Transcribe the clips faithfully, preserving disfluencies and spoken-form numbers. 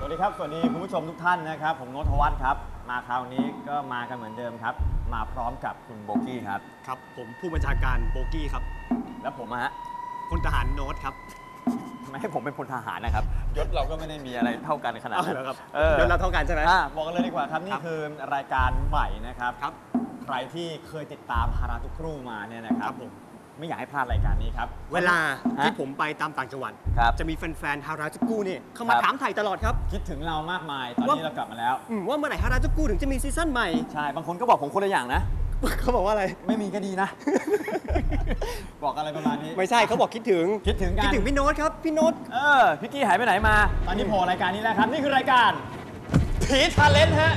สวัสดีครับสวัสดีคุณผู้ชมทุกท่านนะครับผมโนทวัฒน์ครับมาคราวนี้ก็มากันเหมือนเดิมครับมาพร้อมกับคุณโบกี้ครับครับผมผู้บัญชาการโบกี้ครับแล้วผมฮะพลทหารโน้ตครับไม่ให้ผมเป็นพลทหารนะครับยศเราก็ไม่ได้มีอะไรเท่ากันขนาดนั้นครับยศเราเท่ากันใช่ไหมบอกกันเลยดีกว่าครับนี่คือรายการใหม่นะครับครับใครที่เคยติดตามฮาราจุครูมาเนี่ยนะครับผมไม่อยากให้พลาดรายการนี้ครับเวลาที่ผมไปตามต่างจังหวัดจะมีแฟนๆฮาราจูกุเนี่ยเข้ามาถามไถ่ตลอดครับคิดถึงเรามากมายตอนนี้เรากลับมาแล้วว่าเมื่อไหร่ฮาราจูกุถึงจะมีซีซั่นใหม่ใช่บางคนก็บอกผมคนละอย่างนะเขาบอกว่าอะไรไม่มีก็ดีนะบอกอะไรประมาณนี้ไม่ใช่เขาบอกคิดถึงคิดถึงกันคิดถึงพี่โน้ตครับพี่โน้ตเออพี่กี้หายไปไหนมาตอนนี้โผล่รายการนี้แล้วครับนี่คือรายการผีทาเลนต์ฮะ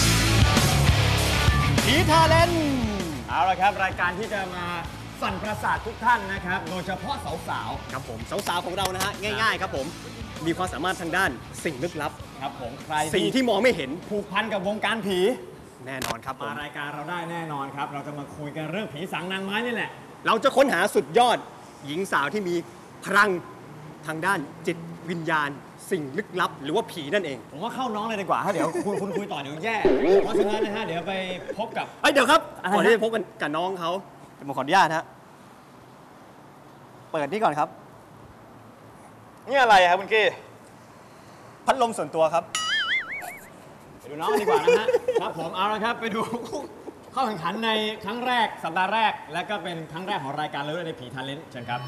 ผีทาเลนต์เอาละครับรายการที่จะมาสั่นประสาททุกท่านนะครับโดยเฉพาะสาวๆครับผมสาวๆของเรานะฮะง่ายๆครับผมมีความสามารถทางด้านสิ่งลึกลับครับผมใครสิ่งที่มองไม่เห็นผูกพันกับวงการผีแน่นอนครับมารายการเราได้แน่นอนครับเราจะมาคุยกันเรื่องผีสางนางไม้นี่แหละเราจะค้นหาสุดยอดหญิงสาวที่มีพลังทางด้านจิตวิญญาณสิ่งลึกลับหรือว่าผีนั่นเองผมว่าเข้าน้องเลยดีกว่าเดี๋ยวคุณคุณคุยต่อเดี๋ยวแย่เพราะฉะนั้นนะฮะเดี๋ยวไปพบกับเอ้ยเดี๋ยวครับก่อนที่จะพบกันกับน้องเขาผมขออนุญาตฮะเปิดนี่ก่อนครับนี่อะไรครับคุณกี้พัดลมส่วนตัวครับไปดูน้องดีกว่านะฮะครับผมเอาละครับไปดูเข้าแข่งขันในครั้งแรกสัปดาห์แรกและก็เป็นครั้งแรกของรายการเลยในผีทาเลนต์เชิญครับ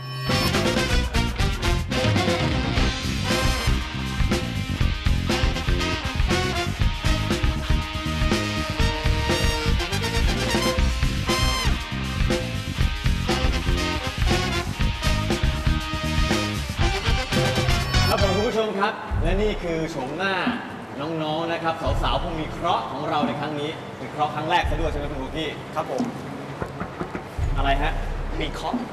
ครับผมคุณผู้ชมครับและนี่คือโฉมหน้าน้องๆนะครับสาวๆผู้มีเคราะห์ของเราในครั้งนี้เป็นเคราะห์ครั้งแรกซะด้วยใช่ไหมคุณโบกี้ครับผมอะไรฮะมีเคราะห์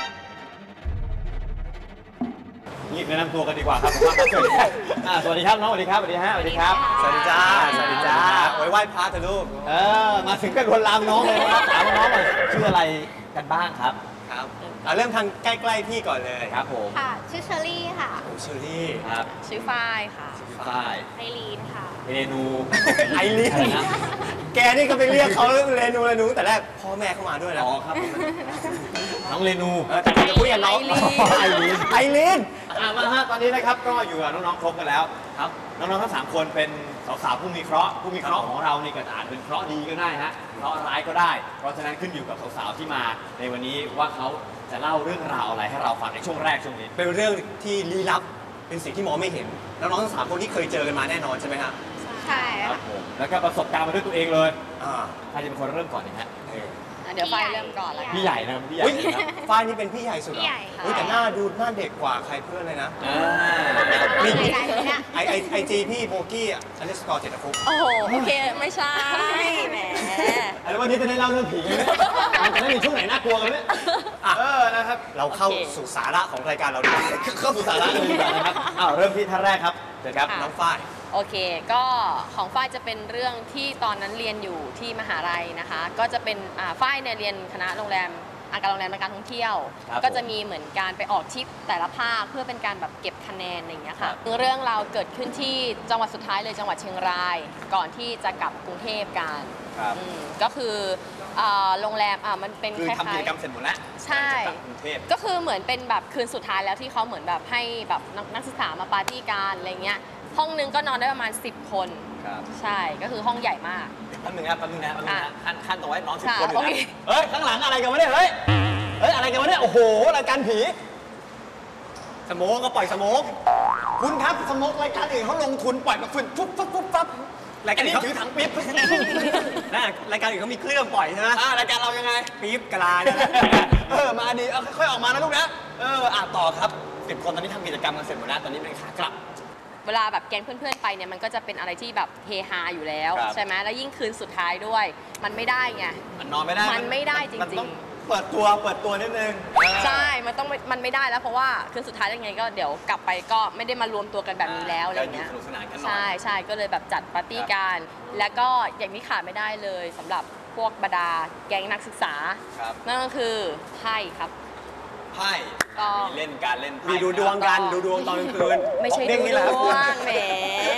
รีบแนะนำตัวกันดีกว่าครับผมว่าเกิดสวัสดีครับน้องสวัสดีครับสวัสดีฮะสวัสดีครับสวัสดีจ้าสวัสดีจ้าไว้ไหว้พระเถอะลูกเออมาถึงกันลวนลามน้องเลยนะครับถามน้องหน่อยชื่ออะไรกันบ้างครับครับเริ่มทางใกล้ๆพี่ก่อนเลยครับผมค่ะชื่อเชอรี่ค่ะเชอรี่ครับชื่อฝ้ายค่ะชื่อฝ้ายไอรีนค่ะเรนูไอรีนแกนี่ก็ไปเรียกเขาเรนูเรนูแต่แรกพ่อแม่เข้ามาด้วยนะอ๋อครับน้องเรนูแต่จะคุยกับน้องไอรีนไอรีนมาฮะตอนนี้นะครับก็อยู่กับน้องๆครบกันแล้วครับน้องๆทั้งสามคนเป็นสาวๆผู้มีเคราะห์ผู้มีเคราะห์ของเรานี่ก็อาจเป็นเคราะห์ดีก็ได้ฮะเคราะห์ร้ายก็ได้เพราะฉะนั้นขึ้นอยู่กับสาวๆที่มาในวันนี้ว่าเขาจะเล่าเรื่องราวอะไรให้เราฟังในช่วงแรกช่วงนี้เป็นเรื่องที่ลี้ลับเป็นสิ่งที่มองไม่เห็นแล้วน้องทั้งสามคนที่เคยเจอกันมาแน่นอนใช่ไหมฮะใช่ครับผมแล้วก็ประสบการณ์มาด้วยตัวเองเลยใครจะเป็นคนเริ่มก่อนเนี่ยฮะเดี๋ยวฝ้ายเริ่มก่อนเลยพี่ใหญ่นะพี่ใหญ่ฝ้ายนี่เป็นพี่ใหญ่สุดเหรอแต่หน้าดูหน้าเด็กกว่าใครเพื่อนเลยนะมีไอไอไอจีพี่โบกี้อ่ะอันนี้สกอร์เจ็ดตะคุกโอ้โหโอเคไม่ใช่แหมแล้ววันนี้จะได้เล่าเรื่องผีไหมจะได้มีช่วงไหนน่ากลัวกันไหมเออนะครับเราเข้าสู่สาระของรายการเราดีเข้าสู่สาระเลยดีกว่านะครับอ้าวเริ่มที่ท่านแรกครับเชิญครับน้องฝ้ายโอเคก็ของฝ้ายจะเป็นเรื่องที่ตอนนั้นเรียนอยู่ที่มหาลัยนะคะก็จะเป็นฝ้ายเนี่ยเรียนคณะโรงแรมอาการโรงแรมและการท่องเที่ยวก็จะมีเหมือนการไปออกทริปแต่ละภาคเพื่อเป็นการแบบเก็บคะแนนอะไรอย่างเงี้ยค่ะเรื่องเราเกิดขึ้นที่จังหวัดสุดท้ายเลยจังหวัดเชียงรายก่อนที่จะกลับกรุงเทพกันก็คือโรงแรมมันเป็นคือทำกิจกรรมเสร็จหมดแล้วใช่ก็คือเหมือนเป็นแบบคืนสุดท้ายแล้วที่เขาเหมือนแบบให้แบบนักศึกษามาปาร์ตี้กันอะไรเงี้ยห้องนึงก็นอนได้ประมาณสิบคนใช่ก็คือห้องใหญ่มากแป๊บนึงนะแป๊บนึงนะแป๊บนึงนะขั้นขั้นตรงไว้น้องสิบคนอยู่นะเฮ้ยข้างหลังอะไรกันวะเนี่ยเฮ้ยเฮ้ยอะไรกันวะเนี่ยโอ้โหรายการผีสโมกก็ปล่อยสโมกคุณครับสโมกรายการอื่นเขาลงทุนปล่อยแบบฝุ่นฟุบฟุบฟุบฟับรายการนี้ถือถังปิ๊บนะรายการอื่นเขามีเครื่องปล่อยใช่ไหมรายการเรายังไงปิ๊บกระลาเนี่ยเออมาดีค่อยออกมานะลูกนะเอออ่ะต่อครับสิบคนตอนนี้ทำกิจกรรมกันเสร็จหมดแล้วตอนนี้เป็นขากลับเวลาแบบแก๊งเพื่อนๆไปเนี่ยมันก็จะเป็นอะไรที่แบบเฮฮาอยู่แล้วใช่ไหมแล้วยิ่งคืนสุดท้ายด้วยมันไม่ได้ไงมันนอนไม่ได้มันไม่ได้จริงๆเปิดตัวเปิดตัวนิดนึงใช่มันต้องมันไม่ได้แล้วเพราะว่าคืนสุดท้ายยังไงก็เดี๋ยวกลับไปก็ไม่ได้มารวมตัวกันแบบนี้แล้วอะไรเงี้ยใช่ใช่ก็เลยแบบจัดปาร์ตี้กันแล้วก็อย่างนี้ขาดไม่ได้เลยสำหรับพวกบรรดาแก๊งนักศึกษานั่นก็คือไพ่ครับไพ่มีเล่นการเล่นไพ่มีดูดวงกันดูดวงตอนกลางคืนไม่ใช่ดูดวงแหม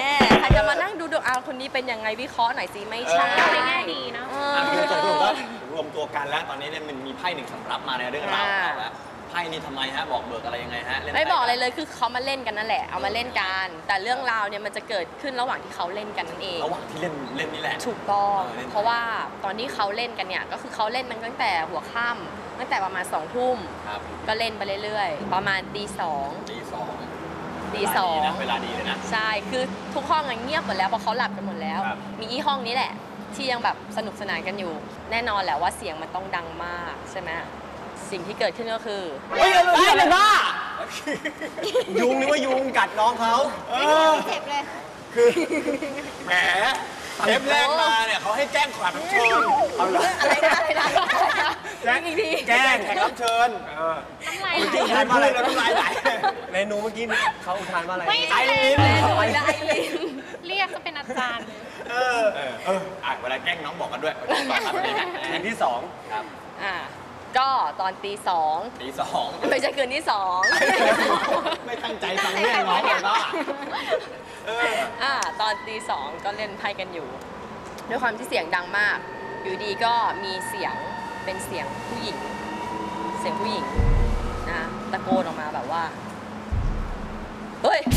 รจะมานั่งดูดวงเอาคนนี้เป็นยังไงวิเคราะห์หน่อยสิไม่ใช่ในแง่ดีเนาะอ่ะคือสองคนก็รวมตัวกันแล้วตอนนี้เนี่ยมันมีไพ่หนึ่งสำรับมาในเรื่องราวของเราแล้วไพ่นี่ทำไมฮะบอกเบิกอะไรยังไงฮะเล่นไม่พ่บอกอะไรเลยคือเขามาเล่นกันนั่นแหละเอามาเล่นกันแต่เรื่องราวเนี่ยมันจะเกิดขึ้นระหว่างที่เขาเล่นกันนั่นเองระหว่างที่เล่นเล่นนี่แหละถูกต้องเออเล่นเพราะว่าตอนที่เขาเล่นกันเนี่ยก็คือเขาเล่นมันตั้งแต่หัวค่ำตั้งแต่ประมาณสองทุ่มครับก็เล่นไปเรื่อยๆ ประมาณตีสองตีสองตีสองเวลาดีเลยนะใช่คือทุกห้องอะเงียบหมดแล้วเพราะเขาหลับกันหมดแล้วครับมีอีห้องนี้แหละ ที่ยังแบบสนุกสนานกันอยู่ แน่นอนแหละว่าเสียงมันต้องดังมากใช่ไหมสิ่งที่เกิดขึ้นก็คือเฮ้ยอะไรอะไรบ้ายุงนึกว่ายุงกัดน้องเขาเออเจ็บเลยคือแหมเทปแรกมาเนี่ยเขาให้แจ้งแขกรับเชิญเอาละอะไรนะอะไรนะแจ้งอีกทีแจ้งแขกรับเชิญเออน้ำลายเมื่อไหลกี้ทานมาอะไรแล้วน้ำลายไหลเมนูเมื่อกี้เขาอุทานว่าอะไรไม่ไอใช่ลิ้นเล่นหวยได้ลินเรียกก็เป็นอาจารย์เออเออเอออ่ะเวลาแกล้งน้องบอกกันด้วยบอกกันเลยนะคืนที่สองครับอ่าก็ตอนตีสองตีสองไม่ใช่คืนที่สองไม่ตั้งใจฟังแม่น้องเลยบ้าเอออ่าตอนตีสองก็เล่นไพ่กันอยู่ ด้วยความที่เสียงดังมาก อยู่ดีก็มีเสียงเป็นเสียงผู้หญิง เสียงผู้หญิงนะตะโกนออกมาแบบว่าเฮ้ย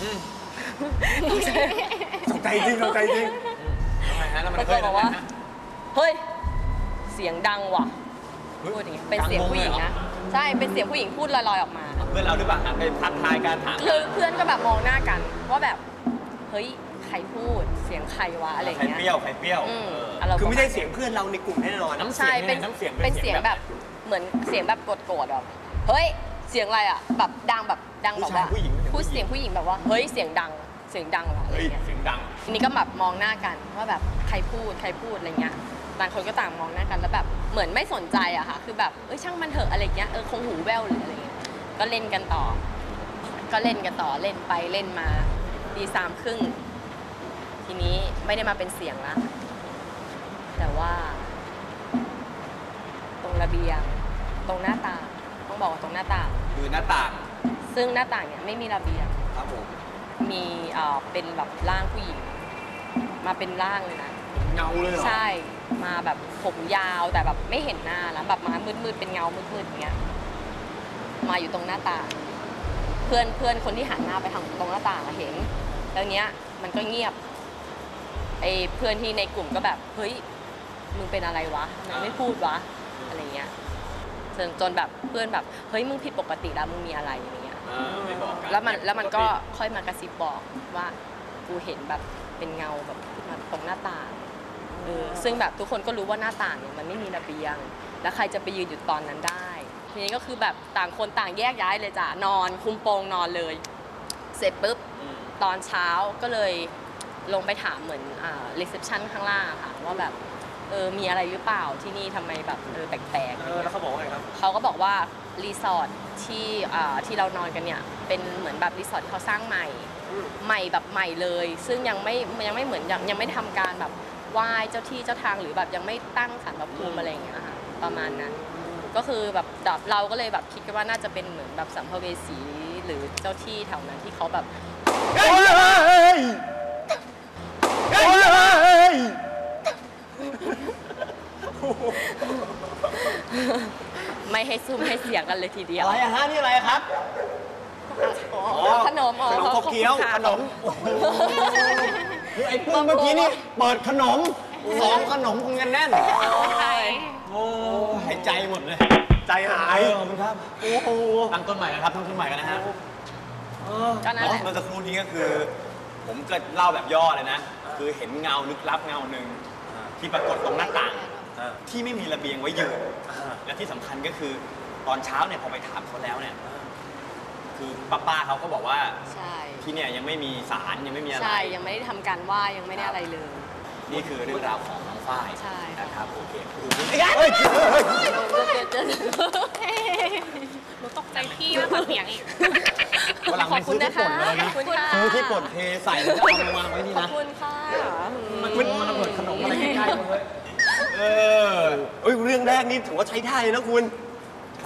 ตกใจจริงตกใจจริงทำไมฮะแล้วมันตะเคโกยนบอกว่าเฮ้ยเสียงดังว่ะพูดอย่างงี้เป็นเสียงผู้หญิงนะใช่เป็นเสียงผู้หญิงพูดลอยๆออกมาเพื่อนเราหรือเปล่าไปทักทายการถามคือเพื่อนก็แบบมองหน้ากันว่าแบบเฮ้ยใครพูดเสียงใครวะอะไรใครเงี้ยเปรี้ยวใครเปรี้ยวอืมเอออารมณ์คือไม่ใช่ประาณเสียงเพื่อนเราในกลุ่มแน่นอนน้ำเสีใช่ยงเป็นน้ำเสียงเป็นเสียงแบบเหมือนเสียงแบบโกรธๆแบบเฮ้ยเสียงอะไรอ่ะแบบดังแบบดังแบบว่าผู้หญิงพูดเสียงผู้หญิงแบบว่าเฮ้ยเสียงดังเสียงดังว่ะอะไรเฮ้ยเงี้ยเสียงดังทีนี้ก็แบบมองหน้ากันว่าแบบใครพูดใครพูดอะไรเงี้ยต่างคนก็ต่างมองหน้ากันแล้วแบบเหมือนไม่สนใจอะค่ะคือแบบเอ้ยช่างมันเถอะอะไรเงี้ยเออคงหูแว่วหรืออะไรเงี้ยก็เล่นกันต่อ ก็เล่นกันต่อเล่นไปเล่นมาตีสามครึ่งทีนี้ไม่ได้มาเป็นเสียงละแต่ว่า ตรงระเบียงตรงหน้าต่างต้องบอกว่าตรงหน้าต่างคือหน้าต่างซึ่งหน้าต่างเนี่ยไม่มีระเบียงครับผมมีเอ่อเป็นแบบร่างผู้หญิง มาเป็นร่างเลยนะเงาเลยเหรอใช่มาแบบผมยาวแต่แบบไม่เห็นหน้าแล้วแบบมามืดๆเป็นเงามืดๆอย่างเงี้ยมาอยู่ตรงหน้าต่าง เพื่อนเพื่อนคนที่หันหน้าไปทางตรงหน้าต่างอะเห็นแล้วเนี้ยมันก็เงียบไอ้เพื่อนที่ในกลุ่มก็แบบเฮ้ยมึงเป็นอะไรวะทำไมไม่พูดวะอะไรเงี้ยจนจนแบบเพื่อนแบบเฮ้ยมึงผิดปกติแล้วมึงมีอะไรอะไรเงี้ยเออไม่บอกกันแล้วมันแล้วมันก็ค่อยมากระซิบบอกว่ากูเห็นแบบเป็นเงาแบบมาตรงหน้าต่างเออซึ่งแบบทุกคนก็รู้ว่าหน้าต่างเนี่ยมันไม่มีระเบียง แล้วใครจะไปยืนอยู่ตอนนั้นได้ ทีนี้ก็คือแบบต่างคนต่างแยกย้ายเลยจ้ะนอนคุมโปงนอนเลย เสร็จปุ๊บอืมตอนเช้าก็เลยลงไปถามเหมือนอ่ารีเซพชันข้างล่างอะค่ะว่าแบบเออมีอะไรหรือเปล่าที่นี่ทำไมแบบเออแปลกๆเออแล้วเขาบอกว่าไงครับเขาก็บอกว่ารีสอร์ทที่อ่าที่เรานอนกันเนี่ยเป็นเหมือนแบบรีสอร์ทที่เขาสร้างใหม่อืมใหม่แบบใหม่เลย ซึ่งยังไม่ยังไม่เหมือนยังยังไม่ทำการแบบไหว้เจ้าที่เจ้าทางหรือแบบยังไม่ตั้งศาลพระภูมิอะไรอย่างเงี้ยค่ะประมาณนั้น ก็คือแบบเราก็เลยแบบคิดกันว่าน่าจะเป็นเหมือนแบบสัมภเวสีหรือเจ้าที่แถวนั้นที่เขาแบบเฮ้ยเฮ้ยเฮ้ยไม่ให้ซุ่มให้เสียงกันเลยทีเดียวอะไรอะฮะนี่อะไรครับอ๋อขนมอ๋อขนมขบเคี้ยวขขนนมมคือไอ้ปุ้มเมื่อกี้นี่เปิดขนมสองขนมคงกันแน่นใช่โอ้หายใจหมดเลยใจหายเออขอบคุณครับโอ้โหตั้งต้นใหม่นะครับตั้งต้นใหม่กันนะฮะก็นั่นแหละเมื่อสักครู่นี้ก็คือ ผมก็เล่าแบบย่อเลยนะ คือเห็นเงาลึกลับเงาหนึ่งที่ปรากฏตรงหน้าต่าง ที่ไม่มีระเบียงไว้ยืน และที่สำคัญก็คือตอนเช้าเนี่ยพอไปถามเขาแล้วเนี่ย คือป้าป้าเขาก็บอกว่าใช่ที่เนี่ยยังไม่มีศาลยังไม่มีอะไรใช่ยังไม่ได้ทำการไหว้ยังไม่ได้อะไรเลยนี่คือเรื่องราวของน้องฝ้ายใช่นะครับโอเคเฮ้ยหนูตกใจพี่มากกว่าเสียงอีกวันหลังขอไปบคุซื้ณอที่นะคะป่นเลยนะขอบคุณค่ะซื้อที่ป่นเทใส่แล้วก็เอามาวางไว้นี่ขอบนะคุณค่ะมันมันระเบิดขนมอะไรใกล้ๆเลยเออเอ้ยเรื่องแรกนี่ถือว่าใช้ได้เลยนะคุณค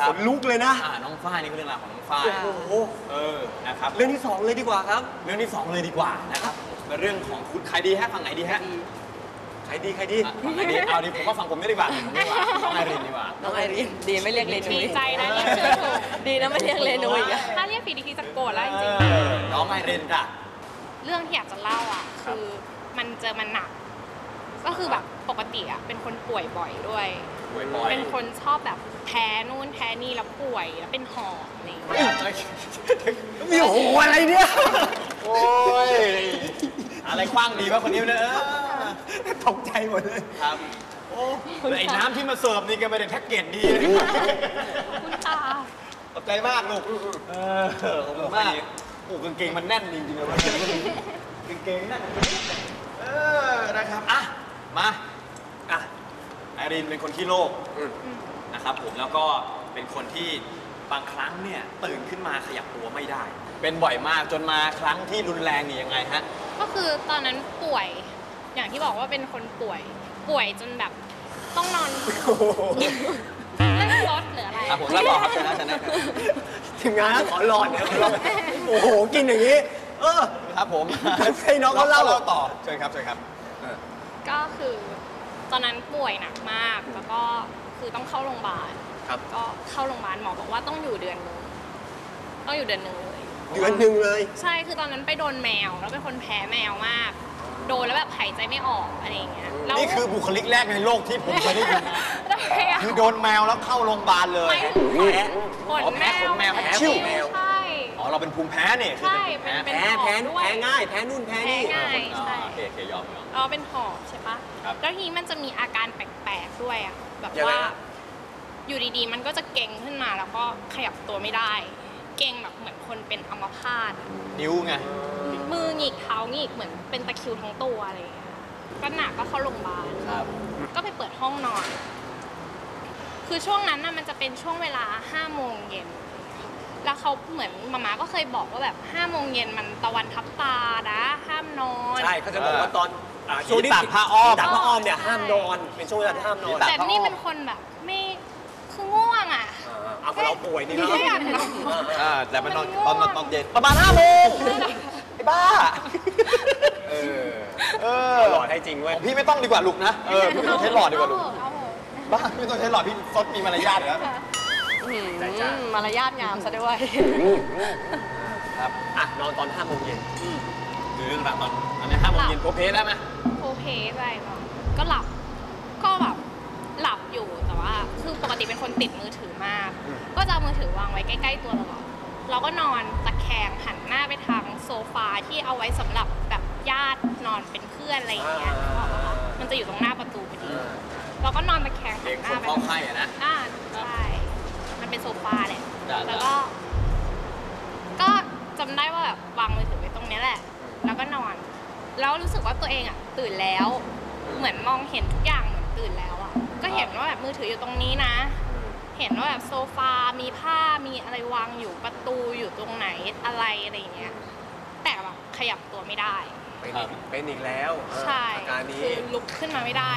ครับขนลุกเลยนะอ่าน้องฝ้ายนี่คือเรื่องราวของน้องฝ้ายโอ้โหเออนะครับเรื่องที่สองเลยดีกว่าครับเรื่องที่สองเลยดีกว่านะครับเป็นเรื่องของคุณใครดีฮะฝั่งไหนดีฮะใครดีใครดีอ่ะฝั่งไหนดีเอาดีผมว่าฝั่งผมไม่ดีกว่าผมดีกว่าน้องไอรินดีกว่าน้องไอรินดีไม่เรียกเรนุดียใจนะเรียกชื่อถูกดีนะไม่เรียกเรนุยอีกอะถ้าเรียกผิดอีกทีจะโกรธแล้วจริงเออน้องไอรินจ้ะๆ เรื่องที่อยากจะเล่าอ่ะ คือมันเจอมันหนัก ก็คือแบบปกติอ่ะเป็นคนป่วยบ่อยด้วยป่วยบ่อยเป็นคนชอบแบบแพ้นู่นแพ้นี่แล้วป่วยแล้วเป็นหอบอะไรอย่างเงี้ยมีโอ้โหอะไรเนี่ยโอ้ยอะไรคว้างดีวะคนนี้เนี่ยเออตกใจหมดเลยครับโอ้แล้วไอ้น้ำที่มาเสิร์ฟนี่ก็ไม่ได้แพ็กเกจดีเลยคุณตาขอบใจมากลูกเออขอบคุณมากโอ้กางเกงมันแน่นจริงๆเลยวันนี้กางเกงแน่นเออนะครับอ่ะมาอ่ะไอรินเป็นคนขี้โลกนะครับผมแล้วก็เป็นคนที่บางครั้งเนี่ยตื่นขึ้นมาขยับตัวไม่ได้ เป็นบ่อยมากจนมาครั้งที่รุนแรงนี่ยังไงฮะก็คือตอนนั้นป่วย อย่างที่บอกว่าเป็นคนป่วย ป่วยจนแบบต้องนอนเล่นรถหรืออะไรครับผมแล้วบอกครับชนะชนะทีมงานขอหลอดเนี่ยขอหลอดโอ้โห กินอย่างนี้ เออครับผมให้น้องเขาเล่าต่อเชิญครับเชิญครับก็คือตอนนั้นป่วยหนักมาก แล้วก็คือต้องเข้าโรงพยาบาลครับก็เข้าโรงพยาบาลหมอบอกว่าต้องอยู่เดือนนึงต้องอยู่เดือนนึงเลยเดือนหนึ่งเลยใช่ คือตอนนั้นไปโดนแมว แล้วเป็นคนแพ้แมวมาก โดนแล้วแบบหายใจไม่ออกอะไรอย่างเงี้ยแล้วนี่คือบุคลิกแรกในโลกที่ผมเคยได้ยินทำไมอะคือโดนแมวแล้วเข้าโรงพยาบาลเลยไม่ถึงขนขอ๋อน แพ้แมขวนแมวแพ้ชิวแมวใช่อ๋อเราเป็นภูมิแพ้นี่คือใช่เป็นภูมิเป็นแพ้แพ้แพ้ด้วยแพ้ง่าย แพ้นู่นแพ้นี่แพ้ง่ายอ๋อใช่โอเคโอเคยอมยอมเออเป็นหอบใช่ปะครับแล้วทีนี้มันจะมีอาการแปลกๆด้วยอะแบบยังไงว่าฮะอยู่ดีๆ มันก็จะเก่งขึ้นมาแล้วก็ขยับตัวไม่ได้ เก่งแบบเหมือนคนเป็นอัมพาตอะนิ้วไงมือหงิกเท้าหงิกเหมือนเป็นตะคริวทั้งตัวอะไรอย่างเงี้ยก็หนักก็เข้าโรงพยาบาลครับก็ไปเปิดห้องนอน คือช่วงนั้นน่ะมันจะเป็นช่วงเวลาห้าโมงเย็น แล้วเขาเหมือนมาม่าก็เคยบอกว่าแบบห้าโมงเย็นมันตะวันทับตานะ ห้ามนอนใช่เขาจะบอกว่าตอนอ่าช่วงที่ตากผ้าอ้อมตากผ้าอ้อมเนี่ยห้ามนอน เป็นช่วงเวลาที่ห้ามนอนตากแต่นี่เป็นคนแบบไม่คือง่วงอ่ะอ่าเอาคนเราป่วยนี่เนาะไม่อยากนอนอ่าแต่มันนอนมันง่วงตอนตอนเย็นประมาณห้าโมงไอ้บ้า เออ เออเอาหลอดให้จริงเว้ยของพี่ไม่ต้องดีกว่าลูกนะ เออ พี่ไม่ต้องใช้หลอดดีกว่าลูกเอาเถอะบ้าไม่ต้องใช้หลอดพี่ซดมีมารยาทอยู่แล้วอืมมารยาทงามซะด้วยครับอ่ะนอนตอนห้าโมงเย็นคือเรื่องราวตอนตอนนี้ห้าโมงเย็นโพเพได้ไหมโพเพไปเนาะก็หลับ ก็แบบหลับอยู่แต่ว่า คือปกติเป็นคนติดมือถือมาก ก็จะเอามือถือวางไว้ใกล้ๆตัวตลอด เราก็นอนตะแคงหันหน้าไปทางโซฟาที่เอาไว้สำหรับแบบญาตินอนเป็นเพื่อนอะไรอย่างเงี้ยอ่ามันจะอยู่ตรงหน้าประตูพอดี เราก็นอนตะแคงเด็หักนหคน้าน ไปเข้าไข้อะนะอ่าใช่ มันเป็นโซฟาแหละจ้ะแล้วก็ ก็จำได้ว่าแบบวางมือถือไว้ตรงเนี้ยแหละ แล้วก็นอน แล้วรู้สึกว่าตัวเองอ่ะตื่นแล้ว เหมือนมองเห็นทุกอย่างเหมือนตื่นแล้วอ่ะ ก็เห็นว่าแบบมือถืออยู่ตรงนี้นะ เห็นว่าแบบโซฟา มีผ้า มีอะไรวางอยู่ ประตูอยู่ตรงไหน อะไรอะไรอย่างเงี้ย แต่แบบขยับตัวไม่ได้เป็นอีกเป็นอีกแล้วอ่าใช่อาการนี้คือลุกขึ้นมาไม่ได้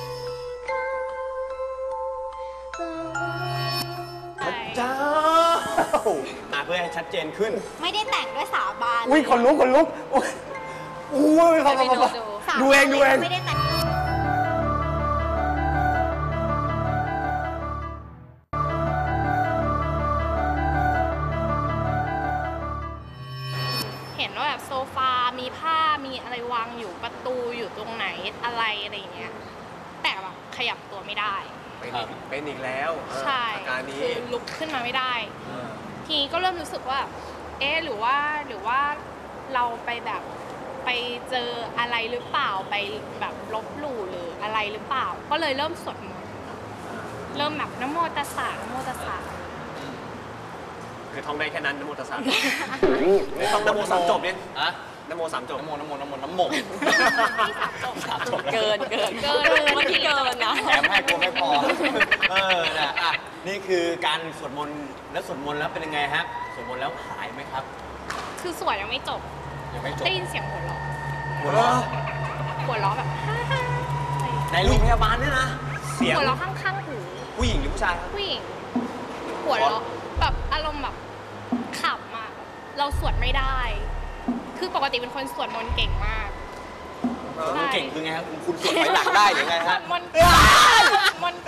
ใช่จ้ามาเพื่อให้ชัดเจนขึ้นไม่ได้แต่งด้วยสาบานอุ้ยคนลุกคนลุกอุ้ยอุ้ยไปดูดูสาบานดูเองดูเองไม่ได้แต่งเห็นว่าแบบโซฟา มีผ้า มีอะไรวางอยู่ ประตูอยู่ตรงไหน อะไรอะไรอย่างเงี้ย แต่แบบขยับตัวไม่ได้เป็นอีกเป็นอีกแล้วอ่าใช่อาการนี้คือลุกขึ้นมาไม่ได้ ทีนี้ก็เริ่มรู้สึกว่า เอ๊ะ หรือว่า หรือว่าเราไปแบบไปเจออะไรหรือเปล่า ไปแบบลบหลู่หรืออะไรหรือเปล่า ก็เลยเริ่มสวดมนต์เริ่มแบบนะโมตัสสะนะโมตัสสะคือท่องได้แค่นั้นนะโมตัสสะไม่ต้องนะโมสามจบเนี่ยอะนะโมสามจบน้ำโมน้ำโมน้ำโมน้ำโมที่สามจบสามจบเกินเกินเกินเมื่อกี้เกินนะแถมให้กลัวไม่พอ เออนะอ่ะนี่คือการสวดมนต์แล้วสวดมนต์แล้วเป็นยังไงฮะ สวดมนต์แล้วหายไหมครับคือสวดยังไม่จบยังไม่จบได้ยินเสียงหัวเราะหัวเราะหัวเราะแบบฮ่าฮ่าอะไรอย่างเงี้ยในโรงพยาบาลเนี่ยนะเสียงหัวเราะข้างๆหูผู้หญิงหรือผู้ชายครับผู้หญิงผหัวเราะแบบอารมณ์แบบขำอะเราสวดไม่ได้ คือปกติเป็นคนสวดมนต์เก่งมากสวดมนต์เก่งคือไงครับคุณสวดถอยหลังได้หรือไงฮะมนต์มนต์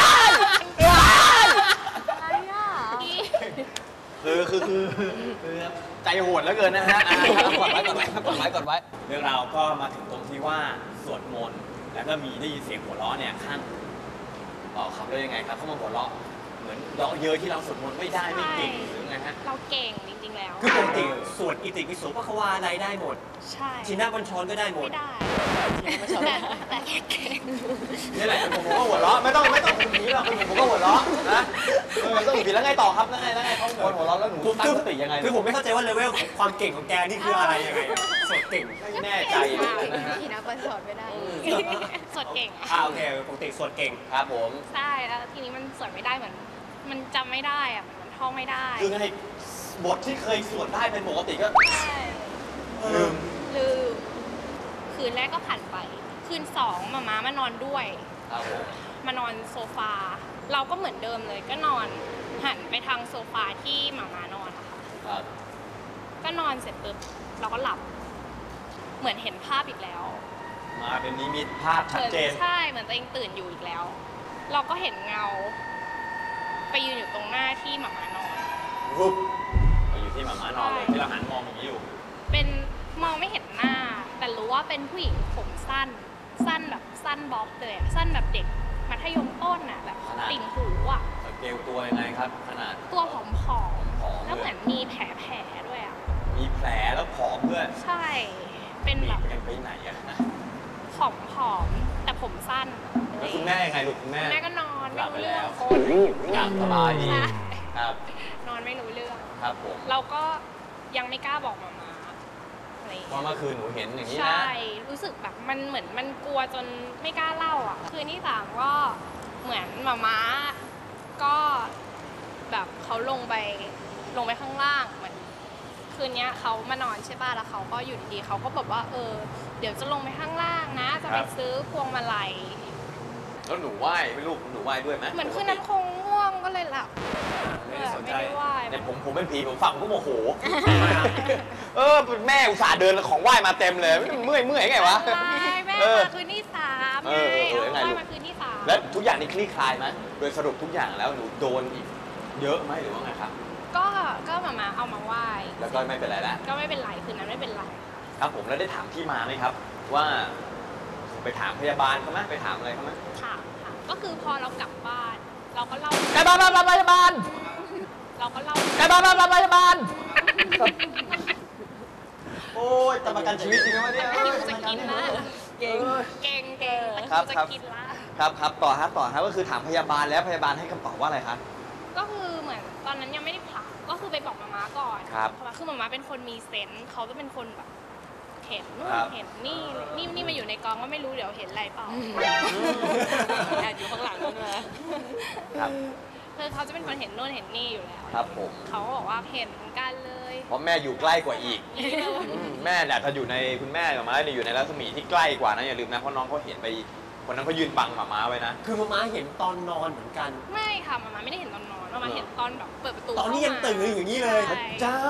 อะไรอ่ะคือคือคือคือใจโหดแล้วเกินนะฮะอ่ะกดไว้กดไว้กดไว้กดไว้เรื่องราวก็มาถึงตรงที่ว่าสวดมนต์แล้วก็มีได้ยินเสียงหัวเราะเนี่ยข้างเออขับได้ยังไงครับเขามาหัวเราะเหมือนเราเยอะที่เราสวดมนต์ไม่ได้ไม่เก่งหรือไงฮะเราเก่งจริงๆแล้วคือปกติสวดอิติปิโสพระควาอะไรได้หมดใช่ทีน่าบัญชรก็ได้หมดไม่ได้แต่แค่เก่งนี่แหละผมก็หัวเราะไม่ต้องไม่ต้องผีหรอกผมก็หัวเราะนะเออต้องผีแล้วไงต่อครับแล้วไงแล้วไงเขาหัวหัวเราะแล้วหนูตั้งสติยังไงคือผมไม่เข้าใจว่าเลเวลของความเก่งของแกนี่คืออะไรยังไงสวดเก่งไม่แน่ใจเลยนะฮะที่นักประสอนไม่ได้สวดเก่งอะอ่าโอเคปกติสวดเก่งครับผมใช่แล้วทีนี้มันสวดไม่ได้เหมือน มันจำไม่ได้อะมันท่องไม่ได้คือไงบทที่เคยสวดได้เป็นปกติก็ใช่ลืมลืมคืนแรกก็ผ่านไป คืนสองมาม้ามานอนด้วยครับผมมานอนโซฟา เราก็เหมือนเดิมเลย ก็นอนหันไปทางโซฟาที่หมามานอนอะค่ะครับก็นอนเสร็จปุ๊บเราก็หลับ เหมือนเห็นภาพอีกแล้วมาเป็นนิมิตภาพชัดเจนใช่ เหมือนตัวเองตื่นอยู่อีกแล้ว เราก็เห็นเงา ไปยืนอยู่ตรงหน้าที่หมามานอนรูปไปอยู่ที่หมาม้านอนเลยที่เราหันมองอย่างนี้อยู่เป็นมองไม่เห็นหน้า แต่รู้ว่าเป็นผู้หญิงผมสั้น สั้นแบบสั้นบ๊อบเลยอะสั้นแบบเด็กมัธยมต้นน่ะแบบขนาดติ่งหูอ่ะสเกลตัวยังไงครับ ขนาดตัวผอมผอมๆๆแล้วเหมือนมีแผลแผลๆด้วยอ่ะมีแผลแล้วผอมด้วยใช่ เป็นหนีแบบกันไปไหนอะนะผอมๆ แต่ผมสั้นแล้วคุณแม่ยังไงลูกคุณแม่แม่ก็นอนหลัไม่บไปรู้เรื่แล้องวโคนอยากสบายดีใช่ครับนอนไม่รู้เรื่องครับผมเราก็ยังไม่กล้าบอกมามาอะไรอย่างเพเงี้ราะยเมื่อคืนหนูเห็นอย่างนี้ใช่นะรู้สึกแบบมันเหมือนมันกลัวจนไม่กล้าเล่าอ่ะ คืนที่สามก็เหมือนหมาม้าก็แบบเขาลงไปลงไปข้างล่างเหมือนคืนเนี้ยเขามานอนใช่ป่ะแล้วเขาก็อยู่ดีๆเขาก็บอกว่าเออเดี๋ยวจะลงไปข้างล่างนะ จะไปซื้อพวงมาลัยแล้วหนูไหว้ไหมลูกหนูไหว้ด้วยไหมเหมือนคืนนั้นคงง่วงก็เลยหลับไม่ได้สนใจไม่ได้ไหว้เนี่ยผมผมเป็นผีผมฟังผมก็โมโห เออแม่อุตส่าห์เดินของไหว้มาเต็มเลยเมื่อยเมื่อยไงวะอะไรแม่เออมาคืนที่สามเอไงอเออเอายังไงไหว้ลูกมาคืนที่สามแล้วทุกอย่างนี่คลี่คลายไหมโดยสรุปทุกอย่างแล้วหนูโดนอีกเยอะไหมหรือว่าไงครับก็ก็มามาเอามาไหว้แล้วก็ไม่เป็นไรแล้วก็ไม่เป็นไรคืนนั้นไม่เป็นไรครับผมแล้วได้ถามที่มาไหมครับ ว่าไปถามพยาบาลเขาไหมไปถามอะไรเขาไหมค่ะค่ะ ก็คือพอเรากลับบ้าน เราก็เล่าใกล้บ้านบ้านพยาบาลเราก็เล่าใกล้บ้านบ้านพยาบาลโอ้ยจะประกันชีวิตจริงไหมเนี่ยตะคริวจะกินละเก่งเก่งเก่งตะคครัริบวจะครับกินละครับครับต่อครับต่อครับก็คือถามพยาบาลแล้วพยาบาลให้คำตอบว่าอะไรครับก็คือเหมือนตอนนั้นยังไม่ได้ผ่าก็คือไปบอกมาม่าก่อนครับเพราะว่าคือมาม่าเป็นคนมีเซนส์เขาจะเป็นคนแบบเห็นนู่นครับเห็นนี่นี่นี่มาอยู่ในกองก็ไม่รู้เดี๋ยวเห็นอะไรเปล่าแอบอยู่ข้างหลังนั่นเลยครับคือเขาจะเป็นคนเห็นโน่นเห็นนี่อยู่แล้วครับผมเขาก็บอกว่าเห็นกันเลยเพราะแม่อยู่ใกล้กว่าอีกนี่เลยอืมแม่เนี่ยถ้าอยู่ในคุณแม่กับม้าเนี่ยอยู่ในรัศมีที่ใกล้กว่านะอย่าลืมนะเพราะน้องเขาเห็นไปคนนั้นเขายืนบังหมาม้าไว้นะคือมาม้าเห็นตอนนอนเหมือนกันไม่ค่ะมาม่าไม่ได้เห็นตอนนอนมาม่าเห็นตอนแบบเปิดประตูตอนนี้ยังตื่นอยู่อย่างนี้เลยใช่จ้า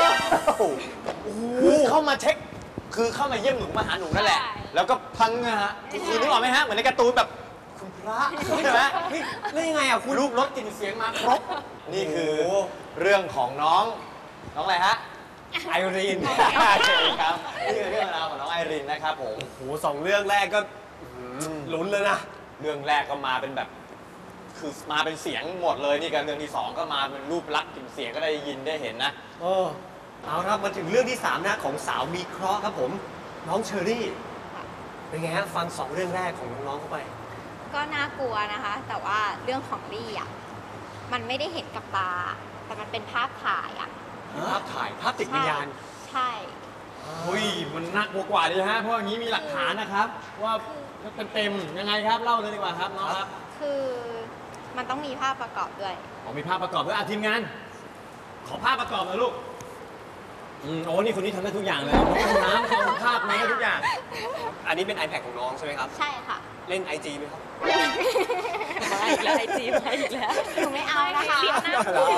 คือเข้ามาเช็ค คือเข้ามาเยี่ยมหนูมาหาหนูนั่นแหละ แล้วก็พังนะฮะคือนึกออกไหมฮะเหมือนในการ์ตูนแบบคุณพระใช่ไหมเฮ้ยแล้วยังไงอ่ะคุณรูปรถกลิ่นเสียงมาครบ นี่คือเรื่องของน้องน้องอะไรฮะไอรีนโอเคครับนี่คือเรื่องราวของน้องไอรินนะครับผมโอ้โหสองเรื่องแรกก็ลุ้นเลยนะเรื่องแรกก็มาเป็นแบบ คือมาเป็นเสียงหมดเลยนี่กันเรื่องที่สองก็มาเป็นรูปลักษณ์กลิ่นเสียงก็ได้ยินได้เห็นนะเออเอาครับมาถึงเรื่องที่สามนะของสาวมีเคราะห์ครับผม น้องเชอรี่ เป็นไงฮะฟังสองเรื่องแรกของน้องๆเข้าไปก็น่ากลัวนะคะ แต่ว่าเรื่องของลี่อ่ะมันไม่ได้เห็นกับตา แต่มันเป็นภาพถ่ายอ่ะภาพถ่ายภาพติดวิญญาณใช่อุ้ยมันน่ากลัวกว่าดิฮะเพราะอย่างนี้มีหลักฐานนะครับ ว่าเต็มๆยังไงครับเล่าเลยดีกว่าครับน้องครับคือมันต้องมีภาพประกอบด้วยอ๋อมีภาพประกอบด้วยอ่ะทีมงาน ขอภาพประกอบหน่อยลูกอืมโอ้นี่คนนี้ทำได้ทุกอย่างเลยห้องน้ำห้องภาพนี้ทุกอย่างอันนี้เป็น iPad ของน้องใช่ไหมครับใช่ค่ะเล่น ไอ จี ไหมครับมาอีกแล้วไอจีมาอีกแล้วหนูไม่เอานะคะเรียนหน้ากลัว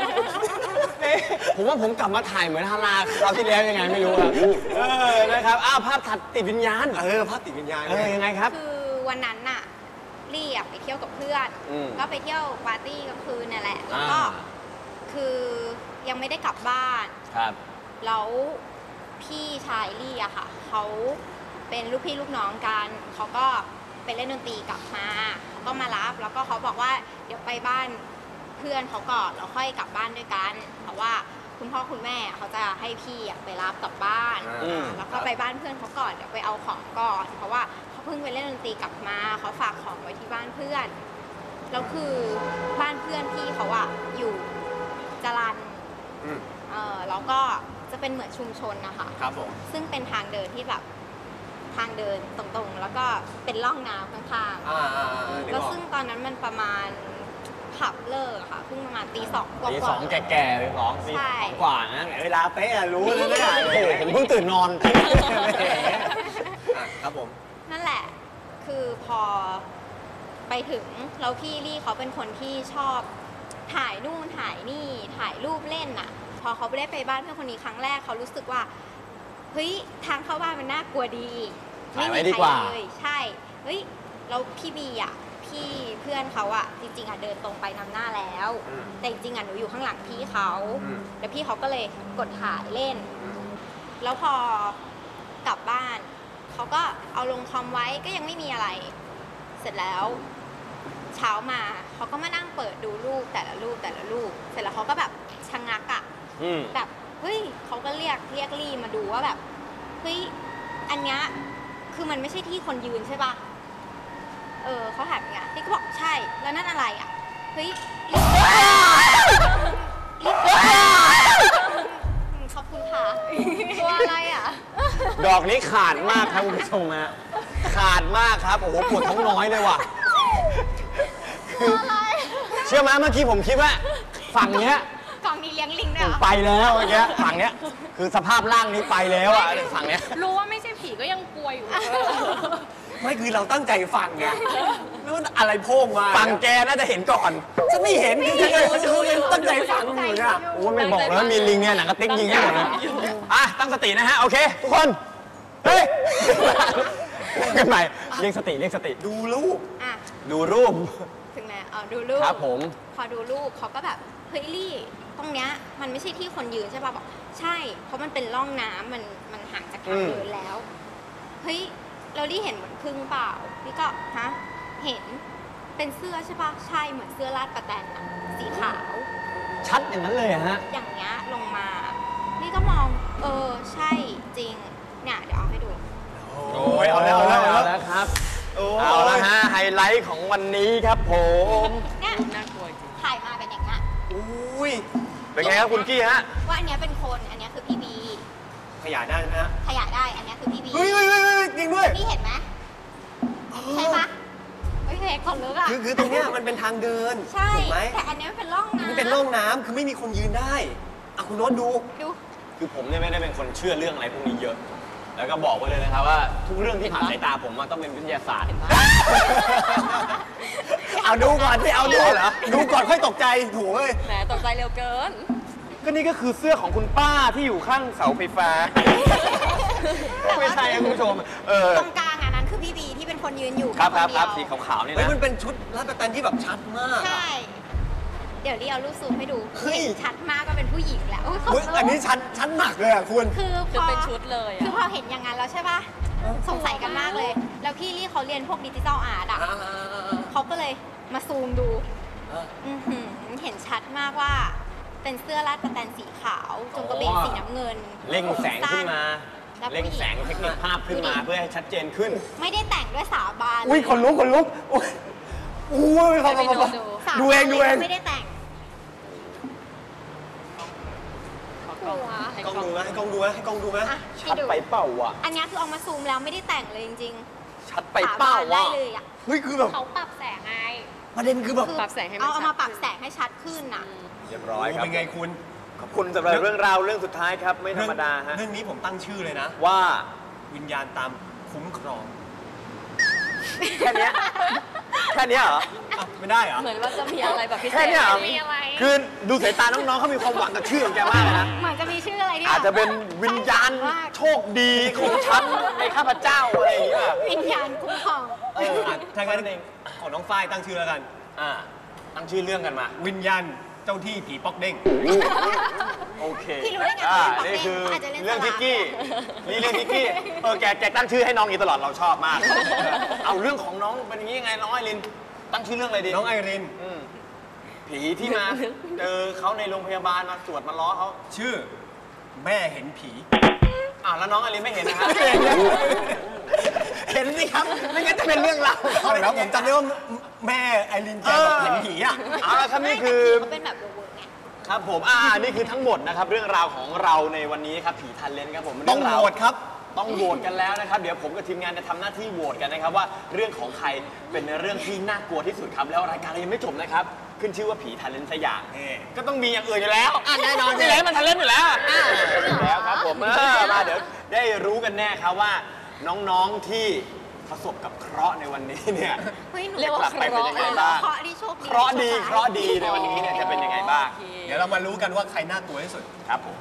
ผมว่าผมกลับมาถ่ายเหมือนฮาราคราวที่แล้วยังไงไม่รู้ครับเออนะครับอ้าวภาพถัดติดวิญญาณเออภาพติดวิญญาณเออยังไงครับคือวันนั้นน่ะลี่อะไปเที่ยวกับเพื่อนอืมก็ไปเที่ยวปาร์ตี้กลางคืนนั่นแหละแล้วก็อ่าคือยังไม่ได้กลับบ้านครับแล้วพี่ชายลี่อะค่ะเขาเป็นลูกพี่ลูกน้องกันเขาก็ไปเล่นดนตรีกลับมาเขาก็มารับแล้วก็เขาบอกว่าเดี๋ยวไปบ้านเพื่อนเขาก่อนแล้วค่อยกลับบ้านด้วยกันเพราะว่าคุณพ่อคุณแม่เขาจะให้พี่อะไปรับกลับบ้านอืมแล้วก็ไปบ้านเพื่อนเขาก่อนเดี๋ยวไปเอาของก่อน เพราะว่าเขาเพิ่งไปเล่นดนตรีกลับมาเขาฝากของไว้ที่บ้านเพื่อนแล้วคือบ้านเพื่อนพี่เขาอะอยู่จรัญอืมเออแล้วก็จะเป็นเหมือนชุมชนนะคะครับผมซึ่งเป็นทางเดินที่แบบทางเดินตรงๆ แล้วก็เป็นร่องน้ำข้างอ่าอ่าอ่าๆ แล้วซึ่งตอนนั้นมันประมาณผับเลิกอะค่ะเพิ่งประมาณตีสองกว่าตีๆสองแก่ๆตีสองตีใช่สองกว่านะเวลาเป๊ะอะรู้เลยนะโอ้โหผมเพิ่งตื่นนอนอ่ะครับผมนั่นแหละ คือพอไปถึงแล้วพี่ลี่เขาเป็นคนที่ชอบถ่ายนู่นถ่ายนี่ถ่ายรูปเล่นน่ะ พอเขาไปได้ไปบ้านเพื่อนคนนี้ครั้งแรกเขารู้สึกว่าเฮ้ยทางเข้าบ้านมันน่ากลัวดีถ่ายไว้มีดีใครกว่าเลยใช่เฮ้ยแล้วพี่บีอ่ะพี่เพื่อนเขาอ่ะจริงๆอ่ะเดินตรงไปนำหน้าแล้วอืมแต่จริงๆอ่ะหนูอยู่ข้างหลังพี่เขาอืมแล้วพี่เขาก็เลยกดถ่ายเล่น แล้วพอกลับบ้านเขาก็เอาลงคอมไว้ก็ยังไม่มีอะไร เสร็จแล้ว เช้ามาเขาก็มานั่งเปิดดูรูปแต่ละรูปแต่ละรูป เสร็จแล้วเขาก็แบบชะงักอะอืมแบบเฮ้ยเขาก็เรียกเรียกลี่มาดูว่าแบบเฮ้ยอันเนี้ยคือมันไม่ใช่ที่คนยืนใช่ปะเออเขาถามอย่างเงี้ยลี่ก็บอกใช่แล้วนั่นอะไรอะเฮ้ยลี่ลี่ขอบคุณค่ะตัวอะไรอะดอกนี้ขาดมากครับคุณผู้ชมฮะขาดมากครับโอ้โหปวดท้องน้อยเลยว่ะคือเชื่อไหมเมื่อกี้ผมคิดว่าฝั่งเนี้ยฝั่งนี้เลี้ยงลิงด้วยเหรอไปแล้วเมื่อกี้ฝั่งเนี้ยคือสภาพร่างนี้ไปแล้วอ่ะฝั่งเนี้ยรู้ว่าไม่ใช่ผีก็ยังกลัวอยู่ไม่คือเราตั้งใจฟังไงนู่นอะไรโพ่งมาฝั่งแกน่าจะเห็นก่อนฉันไม่เห็นคือฉันตั้งใจฟังอยู่เนี่ยโอ้ไม่บอกแล้วมีลิงเนี่ยหนังกระติกยิงให้หมดเลยอ่ะตั้งสตินะฮะโอเคทุกคนเฮ้ยกันใหม่เรียกสติเรียกสติดูรูปอ่ะดูรูปถึงไหนอ๋อดูรูปครับผมพอดูรูปเขาก็แบบเฮ้ยลี่ตรงเนี้ยมันไม่ใช่ที่คนยืนใช่ป่ะบอกใช่ เพราะมันเป็นร่องน้ำมันมันห่างจากทางเดินแล้วเฮ้ยเราลี่เห็นเหมือนพึ่งเปล่าลี่ก็ฮะเห็นเป็นเสื้อใช่ป่ะใช่เหมือนเสื้อลาดประแตนอะสีขาวชัดอย่างนั้นเลยฮะอย่างเงี้ยลงมาลี่ก็มองเออใช่จริงเนี่ยเดี๋ยวเอาให้ดูโอ้ยเอาแล้วเอาแล้วเอาแล้วครับเอาแล้วฮะไฮไลท์ของวันนี้ครับผมเนี่ยน่ากลัวจริงถ่ายมาเป็นอย่างเงี้ยอุ้ยเป็นไงครับคุณกี้ฮะว่าอันเนี้ยเป็นคนอันเนี้ยคือพี่บีขยายได้ไหมฮะขยายได้อันเนี้ยคือพี่บีเฮ้ยเฮ้ยเฮ้ยเฮ้ยจริงด้วยพี่เห็นไหมใช่ปะเฮ้ยเพกคนลึกอ่ะคือคือตรงเนี้ยมันเป็นทางเดินใช่ถูกไหมแต่อันเนี้ยมันเป็นร่องน้ำมันเป็นร่องน้ำคือไม่มีคนยืนได้อ่ะคุณโน้ตดูดูคือผมเนี่ยไม่ได้เป็นคนเชื่อเรื่องอะไรพวกนี้เยอะ แล้วก็บอกไว้เลยนะครับว่าทุกเรื่องที่ผ่านสายตาผมมันต้องเป็นวิทยาศาสตร์เอาดูก่อนที่เอาดูเหรอดูก่อนค่อยตกใจโถูเอ้ยแหมตกใจเร็วเกินก็นี่ก็คือเสื้อของคุณป้าที่อยู่ข้างเสาไฟฟ้า ไม่ใช่ครับคุณผู้ชม เออตรงกลางอันนั้นคือพี่บีที่เป็นคนยืนอยู่ครับครับนคเดีรับยวสีขาวๆนี่เฮ้ยนะมันเป็นชุดลาดประแตนที่แบบชัดมากใช่ เดี๋ยวรีเอารูปซูมให้ดูเฮ้ยเห็นชัดมากก็เป็นผู้หญิงแหละโอ้ยขอบเฮ้ยคุณอันนี้ชัดชัดหนักเลยอ่ะคุณคือพคืออเป็นชุดเลยคืออะพอเห็นอย่างนั้นแล้วใช่ปะสงสัยกันมากเลย แล้วพี่ลี่เขาเรียนพวกดิจิทัลอาร์ตอ่ะเขาก็เลยมาซูมดูอ่าอื้อหือเห็นชัดมากว่า เป็นเสื้อลาดประแตนสีขาวจงกระเบนสีน้ำเงินเร่งแสงขึ้นมาแล้วเร่งผู้หญิแสงเทคนิคภาพขึ้นมาเพื่อให้ชัดเจนขึ้นไม่ได้แต่งด้วยสาบานอุ้ยคนลุกคนลุกอุ้ยอุ้ยพอพอพอพอสาบานดูเองดูเองไม่ได้แต่งกล้องให้กล้องดูไหมให้กล้องดูไหมให้กล้องดูไหมอ่ะให้ชัดดูไปเปล่าวะอันเนี้ยคือเอามาซูมแล้วไม่ได้แต่งเลยจริงชัดไปๆสาเปล่าบานได้วะเลยอ่ะเฮ้ยคือแบบเขาปรับแสงไงประเด็นคือแบบคือปรับแสงให้มันเอาเอามาชัดปรับแสงให้ชัดขึ้นน่ะเรียบร้อยครับเป็นไงคุณขอบคุณสำหรับเรื่องราวเรื่องสุดท้ายครับ ไม่ธรรมดาฮะเรื่องนี้ผมตั้งชื่อเลยนะว่าวิญญาณตามคุ้มครองแค่เนี้ยแค่เนี้ยเหรออ่ะไม่ได้เหรอเหมือนว่าจะมีอะไรแบบพิเศษแค่เนี้ยเหรอมีอะไรคือดูสายตาน้องๆเขามีความหวังกับชื่อของแกมากเลยนะเหมือนจะมีชื่ออะไรที่อาจจะเป็นวิญญาณโชคดีของฉันในข้าพเจ้าอะไรอย่างเงี้ยวิญญาณคุ้มครองเอออ่ะถ้างั้นเองของน้องฝ้ายตั้งชื่อแล้วกันอ่าตั้งชื่อเรื่องกันมาวิญญาณเจ้าที่ผีป๊อกเด้งโอเคพี่รู้ได้ไงอ่าว่าเล่นี่นคืออาจจะเล่นเรื่องสลัทิบกกี้นี่เรื่องทิกกี้เออแกแกตั้งชื่อให้น้องอย่างนี้ตลอดเราชอบมาก เอาเรื่องของน้องเป็นอย่างนี้ยังไงน้องไอรินตั้งชื่อเรื่องอะไรดีน้องไอรินอืมผีที่มาเจอเขาในโรงพยาบาลมาสวดมาล้อเขาชื่อแม่เห็นผีอ่าแล้วน้องไอรินไม่เห็นนะครับเห็นสิครับไม่งั้นจะเป็นเรื่องราวเอาแล้วผมจำได้ว่าแม่ไอรินแกบอกเห็นผีอ่ะเอาละครับนี่คือเขาเป็นแบบเวอร์ไงครับผมอ่านี่คือทั้งหมดนะครับเรื่องราวของเราในวันนี้ครับผีทันเลนครับผมต้องเรื่โหวตครับต้องโหวตกันแล้วนะครับเดี๋ยวผมกับทีมงานจะทำหน้าที่โหวตกันนะครับว่าเรื่องของใครเป็นเรื่องที่น่ากลัวที่สุดครับแล้วรายการเรายังไม่จบนะครับขึ้นชื่อว่าผีทันเลนสยามนี่ก็ต้องมีอย่างอื่นอยู่แล้วอ่ะแน่นอนนี่แหละมันทันเลนอยู่แล้วอ่าอยู่แล้วครับผมเออมาเดี๋ยวได้รู้กันแน่ครับว่าน้องๆที่ประสบกับเคราะห์ในวันนี้เนี่ยเฮ้ยหนูเรียกว่ากลับไปเป็นยังไงบ้างเคราะห์ดีโชคดีเคราะห์ดีเคราะห์ดีในวันนี้เนี่ยจะเป็นยังไงบ้างโอเคเดี๋ยวเรามารู้กันว่าใครน่ากลัวที่สุดครับผม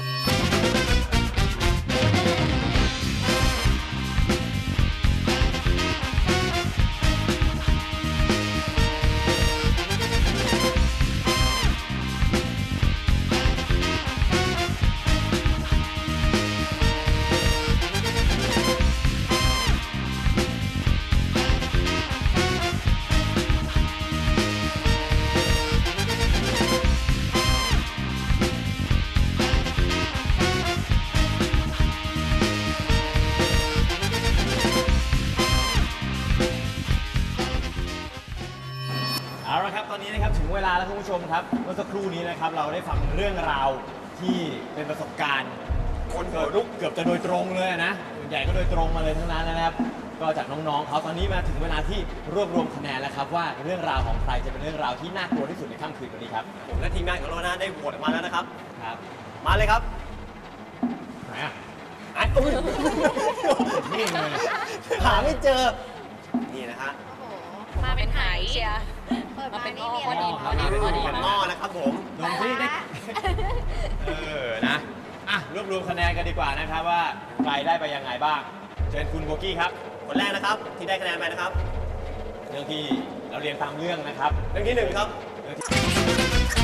เอาละครับตอนนี้นะครับถึงเวลาแล้วคุณผู้ชมครับเมื่อสักครู่นี้นะครับเราได้ฟังเรื่องราวที่เป็นประสบการณ์คนเกิดลุกเกือบจะโดยตรงเลยนะส่วนใหญ่ก็โดยตรงมาเลยทั้งนั้นนะครับ ก็จากน้องๆเขาตอนนี้มาถึงเวลาที่รวบรวมคะแนนแล้วครับว่าเรื่องราวของใครจะเป็นเรื่องราวที่น่ากลัวที่สุดในค่ำคืนวันนี้ครับผมและทีมงานของเรานะได้โหวตออกมาแล้วนะครับครับมาเลยครับไหนอ่ะไอ้โอ้ยนี่เลยหาไม่เจอ นี่นะฮะโอ้โหมาเป็นไหเชียร์เปิดมามาเป็นนี่อ้อมีพอะอไรดีพอดีพอดีเป็นหม้อนะครับผมลงที่ได้เออนะอ่ะรวบรวมคะแนนกันดีกว่านะครับว่าใครได้ไปยังไงบ้างเชิญคุณโบกี้ครับคนแรกนะครับที่ได้คะแนนไปนะครับเรื่องที่เราเรียนตามเรื่องนะครับเรื่องที่หนึ่งครับเรื่องที่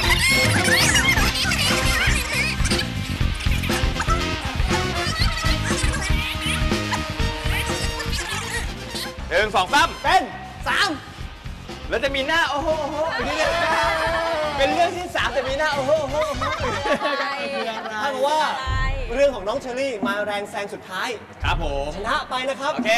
หนึ่งสองสามเป็นสามแล้วจะมีหน้าโอ้โหโอ้โหอยู่นี่เลยเป็นเรื่องที่สามจะมีหน้าโอ้โหโอ้โหโอ้โหถ้ากับว่าเรื่องของน้องเชอรี่มาแรงแซงสุดท้ายครับผมชนะไปนะครับโอเค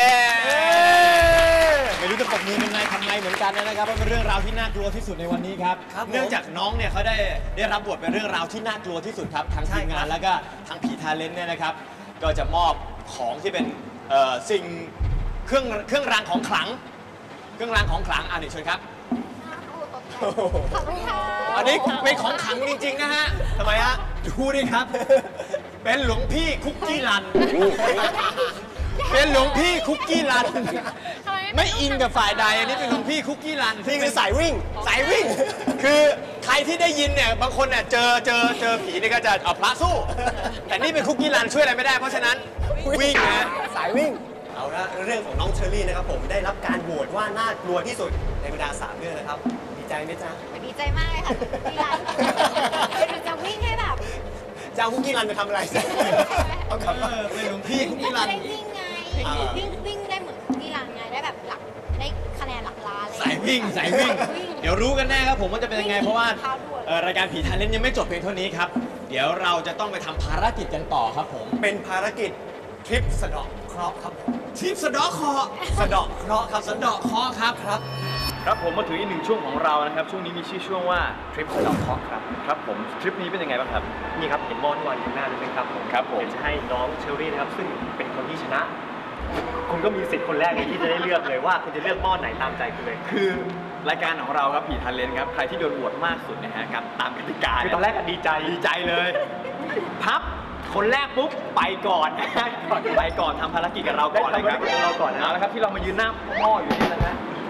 ไม่รู้จะปรบมือยังไงทำไงเหมือนกันนะครับว่าเป็นเรื่องราวที่น่ากลัวที่สุดในวันนี้ครับครับผมเนื่องจากน้องเนี่ยเขาได้ได้รับบทเป็นเรื่องราวที่น่ากลัวที่สุดครับทั้งใช่ทีมครังานบแล้วก็ทั้งผีทาเลนต์เนี่ยนะครับ ก็จะมอบของที่เป็นเอ่อสิ่งเครื่องเครื่องรางของขลัง เครื่องรางของขลังอ่านี่เชิญครับโอ้โหขอบคุณค่ะอันนี้เป็นของขลังจริงๆนะฮะทำไมฮะดูดิครับ เป็นหลวงพี่คุกกี้รัน เป็นหลวงพี่คุกกี้รันทำไมไม่อินกับฝ่ายใด อันนี้เป็นหลวงพี่คุกกี้รันนี่คือสายวิ่งสายวิ่ง คือใครที่ได้ยินเนี่ยบางคนเนี่ยเจอเจอเจอผีเนี่ยก็จะเอาพระสู้ แต่นี่เป็นคุกกี้รันช่วยอะไรไม่ได้เพราะฉะนั้นวิ่งนะสายวิ่ง เอาละเรื่องของน้องเชอรี่นะครับผมได้รับการโหวตว่าน่ากลัวที่สุดในบรรดาสามเรื่องนะครับ ดีใจไหมจ๊ะดีใจมากเลยค่ะที่ร้านหนูจะวิ่งให้แบบจะเอาคุกกี้รันไปทำอะไรจ๊ะเอากลับมาเออเป็นหลวงพี่คุกกี้รันได้วิ่งไงอ่าวิ่งวิ่งได้เหมือนที่ร้านไงได้แบบหลักได้คะแนนหลักล้านเลยสายวิ่งสายวิ่งวิ่งเดี๋ยวรู้กันแน่ครับผมว่าจะเป็นยังไง เพราะว่าเท้าด่วนเอ่อรายการผีทาเลนต์ยังไม่จบเพียงเท่านี้ครับ เดี๋ยวเราจะต้องไปทำภารกิจกันต่อครับผมเป็นภารกิจทริปสะเดาะเคราะห์ครับผมทีมสะเดอกคอสะเดาะเคราะห์ครับสะเดอกคอครับครับครับผมมาถึงอีกหนึ่งช่วงของเรานะครับช่วงนี้มีชื่อช่วงว่าทริปสะเดอกเคราะห์ครับครับผมทริปนี้เป็นยังไงบ้างครับนี่ครับเห็นหม้อที่วางอยู่ข้างหน้านี่ไหมครับผมครับผมเดี๋ยวจะให้น้องเชอรี่นะครับซึ่งเป็นคนที่ชนะ คุณก็มีสิทธิ์คนแรกเลยที่จะได้เลือกเลยว่าคุณจะเลือกหม้อไหนตามใจคุณเลยคือรายการของเราครับผีทาเลนต์ครับใครที่โดนโหวตมากสุดนะฮะกับตามกติกาคือตอนแรกก็ดีใจดีใจเลย พับคนแรกปุ๊บไปก่อนนะฮะก่อนไปก่อนทำภารกิจกับเราก่อนเลยครับได้ทำภารกิจกับเราก่อนนะเอาละครับที่เรามายืนหน้าหม้ออยู่นี่นะฮะ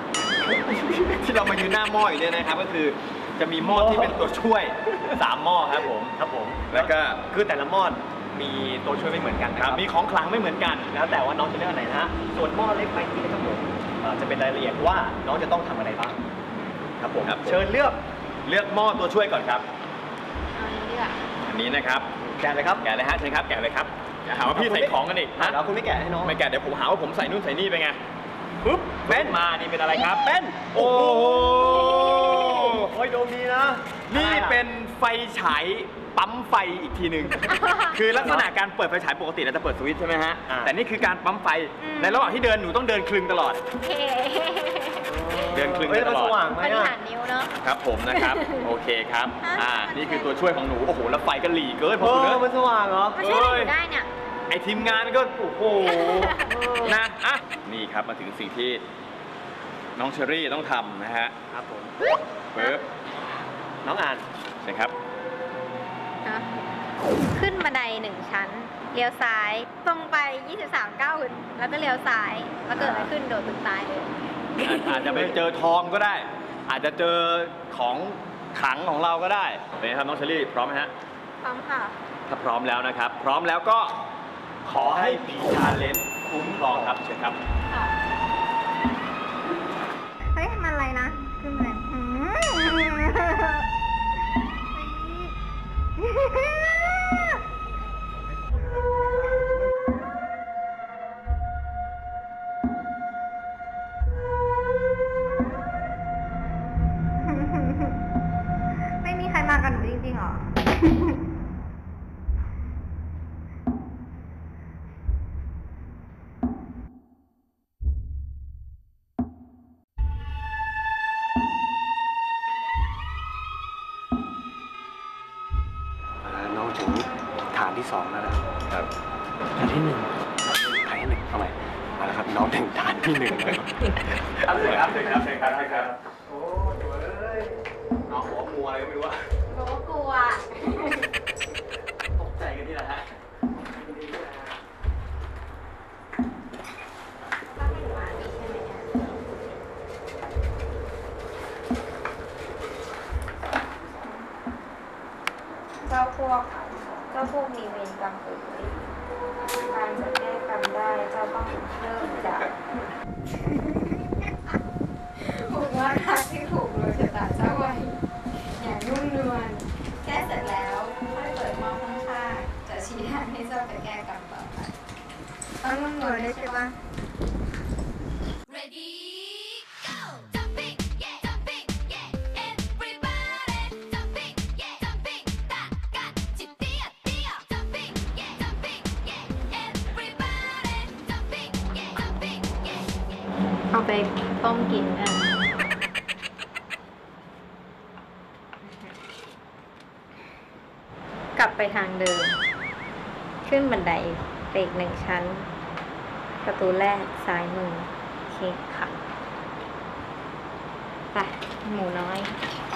ที่เรามายืนหน้าหม้ออยู่เนี่ยนะครับก็คือจะมีหม้อที่เป็นตัวช่วยสามหม้อครับผมครับผมแล้วก็คือแต่ละหม้อมีตัวช่วยไม่เหมือนกันนะคครัรับบ มีของขลังไม่เหมือนกันแล้วแต่ว่าน้องจะเลือกอันไหนนะฮะส่วนหม้อเล็กไปที่นะครับผมเอ่อจะเป็นรายละเอียดว่าน้องจะต้องทำอะไรบ้างครับผมครับผมเชิญเลือกเลือกหม้อตัวช่วยก่อนครับเอาอันนี้ดีกว่าอันนี้นะครับแกะเลยครับแกะเลยฮะเชิญครับแกะเลยครับอย่าหาว่าพี่ใส่ของกันอีกอ่ะฮะแล้วคุณไม่แกะให้น้องไม่แกะเดี๋ยวผมหาว่าผมใส่นู่นใส่นี่ไปไงปุ๊บเป็นมานี่เป็นอะไรครับเป็นโอ้โหโอ้ยโดมดีนะนี่เป็นไฟฉายปั๊มไฟอีกทีหนึ่ง คือลักษณะการเปิดไฟฉายปกติเราจะเปิดสวิตช์ใช่ไหมฮะอ่าแต่นี่คือการปั๊มไฟ ในระหว่างที่เดินหนูต้องเดินคลึงตลอดเฮ้เดินคลึงเฮ้ยตมันลอสดว่างไหมบริอ่ะหารนิ้วเนาะครับผมนะครับ โอเคครับ อ่า นี่คือตัวช่วยของหนู โอ้โห แล้วไฟก็หลีเกินพเออคุณอเนมันอะสว่างเหรอมันช่วยอะไรอยู่ได้เนี่ยไอทีมงานก็ โอ้โห นะ อ่ะ นี่ครับมาถึงสิ่งที่น้องเชอรี่ต้องทำนะฮะครับผมปึ๊บน้องอ่านใช่ครับนะขึ้นบันไดหนึ่งชั้น เลี้ยวซ้าย ตรงไป ยี่สิบสาม ก้าวแล้วก็เลี้ยวซ้าย แล้วเกิดอะไรขึ้นโดดตึกตายเลยอาจอาจจะไปเจอทองก็ได้ อาจจะเจอของขลังของเราก็ได้เป็นไงครับน้องเชอรี่พร้อมไหมฮะพร้อมค่ะถ้าพร้อมแล้วนะครับ พร้อมแล้วก็ขอให้ผีชาเลนจ์คุ้มครองครับเชิญครับค่ะ เฮ้ย มันอะไรนะ ขึ้นเลยอืมไม่มีใครมากันหนูจริงๆหรอน้องถึงฐานที่สองแล้วนะครับฐานที่หนึ่งฐานที่หนึ่งเอาใหม่มาแล้วครับน้องถึงฐานที่หนึ่งเลยครับเชิญครับเชิญครับเชิญครับเชิญครับโอ้ยเลยน้องหัวมัวอะไรก็ไม่รู้อะหนูก็กลัวตกใจกันที่ไหนฮะถ้าไม่หนูอ่านนี้ใช่ไหมเนี่ยเจ้าพวก เจ้าพวกมีเวรกรรมเอ่ยการจะแก้กรรมได้ เจ้าต้องเริ่มจากผูกว่ารักที่ผูกโดยชะตาเจ้าไว้อย่างนุ่มนวลแก้เสร็จแล้วค่อยเปิดหม้อข้างๆจะชี้ทางให้เจ้าไปแก้กรรมต่อไปต้องนุ่มนวลด้วยใช่ปะ Ready, go! Jumping, yeah, jumping, yeah, everybody jumping, yeah, jumping, da, ga, chip, tia, tia, jumping, yeah, jumping, yeah, everybody jumping, yeah, jumping, yeah, yeah. เอาไปต้มกินอ่ะกลับไปทางเดิม ขึ้นบันไดไปอีกหนึ่งชั้น ประตูแรกซ้ายมือโอเคค่ะ ไป หมูน้อย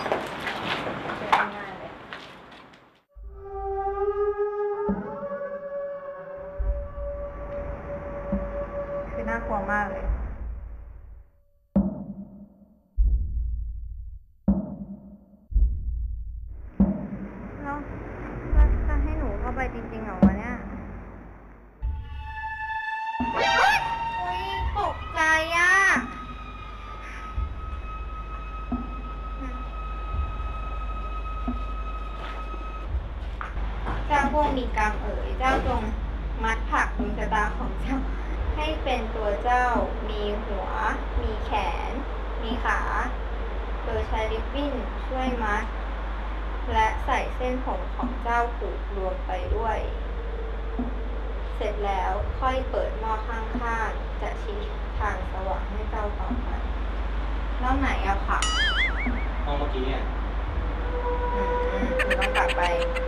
ง่ายเลยคือน่ากลัวมากเลย แล้วแล้วจะให้หนูเข้าไปจริงๆเหรอวะเนี่ยอุ๊ยตกใจอ่ะ เจ้าพวกมีกรรมเอ๋ย เจ้าจงมัดผักดวงชะตาของเจ้า ให้เป็นตัวเจ้า มีหัว มีแขน มีขา โดยใช้ริบบิ้นช่วยมัด และใส่เส้นผมของเจ้าผูกรวมไปด้วย เสร็จแล้วค่อยเปิดหม้อข้างๆ จะชี้ทางสว่างให้เจ้าต่อไปแล้วไหนอะค่ะห้องเมื่อกี้เนี่ยอืมหนูต้องกลับไป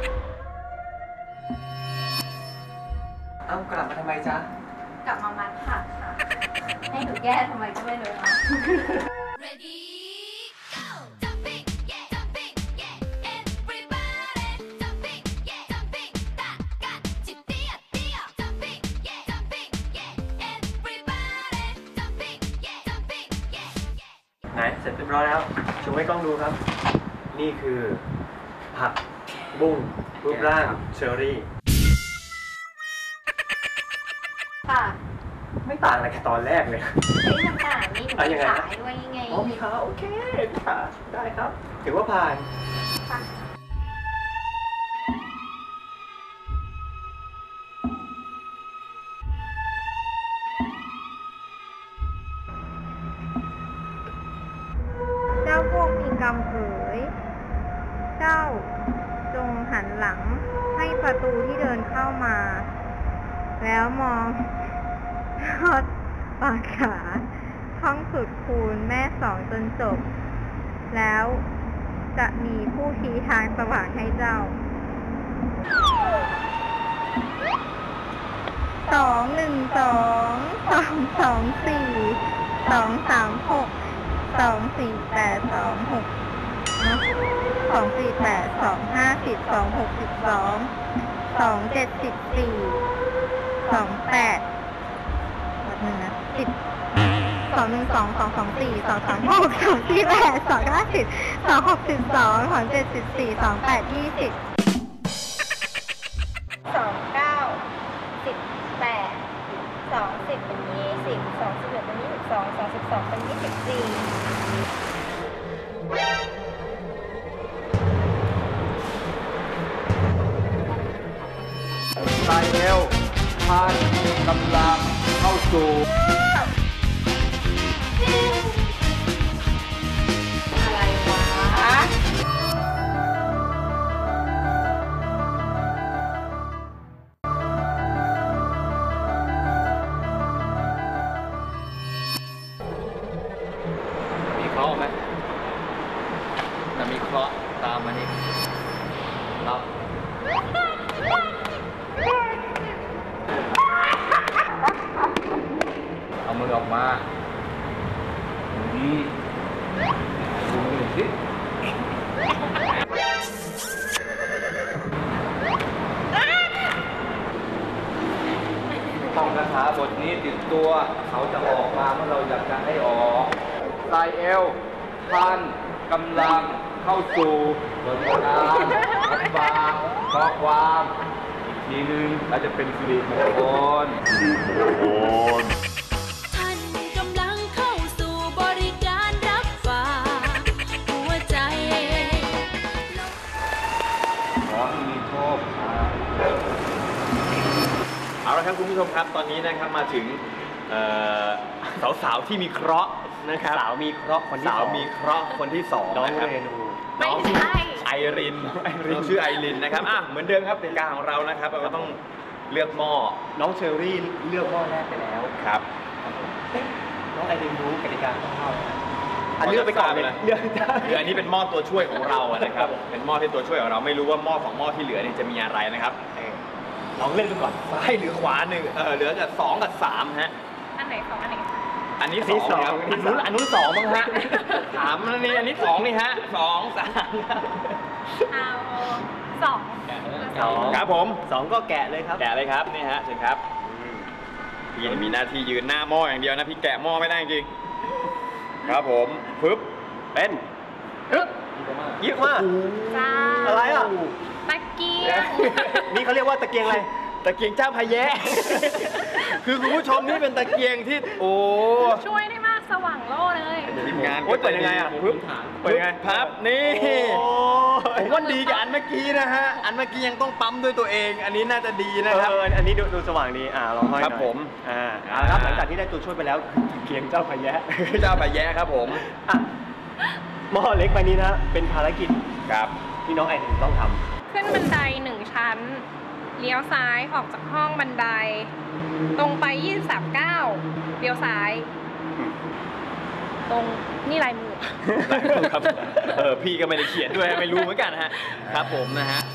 เอากลับมาทำไมจ๊ะกลับมามัดผักค่ะ ให้หนูแก้ทำไมก็ไม่รู้อ่ะ Ready, go! Jumping, yeah, jumping, yeah, everybody jumping, yeah, jumping, da, ga, chip, tia, tia, jumping, yeah, jumping, yeah, everybody jumping, yeah, jumping, yeah, yeah. ไหนเสร็จเรียบร้อยแล้วโชว์ให้กล้องดูครับ นี่คือผักบุ้งรูปร่างเชอรี่ค่ะไม่ต่างอะไรกับตอนแรกเลยเฮ้ยมันต่างนี่หนูอ่ะยังไงขายด้วยไงอ๋อมีขาโอเคมีขาได้ครับ ถือว่าผ่านค่ะเจ้าพวกมีกรรมเอ๋ยเจ้าจงหันหลังให้ประตูที่เดินเข้ามา แล้วมองทอดปากขาท่องสุดคูณแม่สองจนจบ แล้วจะมีผู้ชี้ทางสว่างให้เจ้า สองหนึ่งสองสองสองสี่สองสามหกสองสี่แปดสองหกสองสี่แปดสองห้าสิบสองหกสิบสองสองเจ็ดสิบสี่สองแปดแบบนึงนะสิบสองหนึ่งสองสองสองสี่สองสามหกสองสี่แปดสองห้าสิบสองหกสิบสองสองเจ็ดสิบสี่สองแปดยี่สิบสองเก้าสิบแปดสองสิบเป็นยี่สิบสองสิบเอ็ดเป็นยี่สิบสองสองสิบสองเป็นยี่สิบสี่สายเอวพานกำลังเข้าสู่อะไรวะมีเคราะห์ไหมแต่มีเคราะห์ตามมานี่รับเอามือออกมานี่ดูมือสิต้องคาถาบทนี้ติดตัวเขาจะออกมาเมื่อเราอยากจะให้ออกสายเอวพันกำลังเข้าสู่บทงานอับบาข้อความอีกทีนึงเราจะเป็นสิริมงคลสิริมงคลท่านกำลังเข้าสู่บริการรับฝากหัวใจขอให้มีโชคครับเอาละครับคุณผู้ชมครับตอนนี้นะครับมาถึงเอ่อสาวๆที่มีเคราะห์นะครับสาวมีเคราะห์คนที่สาวสองมีเคราะห์คนที่สองน้องนะครับเรนูน้องไม่ใช่ไอรินน้องชื่อไอรินนะครับอ่ะเหมือนเดิมครับเป็นการของเรานะครับเราก็ต้องเลือกหม้อน้องเชอรี่เลือกหม้อแรกไปแล้วครับเอ๊ะน้องไอรินรู้กติกาคร่าวๆนะอ่ะเลือกไปก่อนเลยเลือกคืออันนี้เป็นหม้อตัวช่วยของเราอะนะครับเป็นหม้อที่ตัวช่วยของเราไม่รู้ว่าหม้อของหม้อที่เหลือเนี่ยจะมีอะไรนะครับเออลองเล่นดูก่อนซ้ายหรือขวาหนึ่งเออเหลือแต่สองกับสามฮะอันไหนสองอันไหนสามอันนี้อันนี้สองครับสองอันนู้นอันนู้นสองมั้งฮะถามอันนี้อันนี้สองนี่ฮะสองสามเอาสองสองครับผมสองก็แกะเลยครับแกะเลยครับนี่ฮะเชิญครับพี่มีหน้าที่ยืนหน้าหม้ออย่างเดียวนะพี่แกะหม้อไม่ได้จริงครับผมปึ๊บเป็นปึ๊บเยอะมากจ้าอะไรอ่ะตะเกียงนี่เขาเรียกว่าตะเกียงอะไรตะเกียงเจ้าพระแยะ คือคุณผู้ชมนี่เป็นตะเกียงที่โอ้ช่วยได้มากสว่างโล่เลยทีมงานโอ๊ยเปิดยังไงอ่ะปึ๊บเปิดยังไงพับนี่โอ้ยผมว่าดีกับอันเมื่อกี้นะฮะอันเมื่อกี้ยังต้องปั๊มด้วยตัวเอง อันนี้น่าจะดีนะครับเอออันนี้ดูดูสว่างดีอ่าลองห้อยหครัน่บอยผมอ่าเอาละครับหลังจากที่ได้ตัวช่วยไปแล้วเกียงเจ้าพะแยะเจ้าพระแยะครับผมอ่ะหม้อเล็กใบนี้นะเป็นภารกิจครับที่น้องไอรินต้องทำขึ้นบันไดหนึ่งชั้น เลี้ยวซ้ายออกจากห้องบันได ตรงไปยี่สิบสามก้าวเลี้ยวซ้าย ตรงนี่ลายมือครับเออพี่ก็ไม่ได้เขียนด้วยไม่รู้เหมือนกันฮะครับผมนะฮะ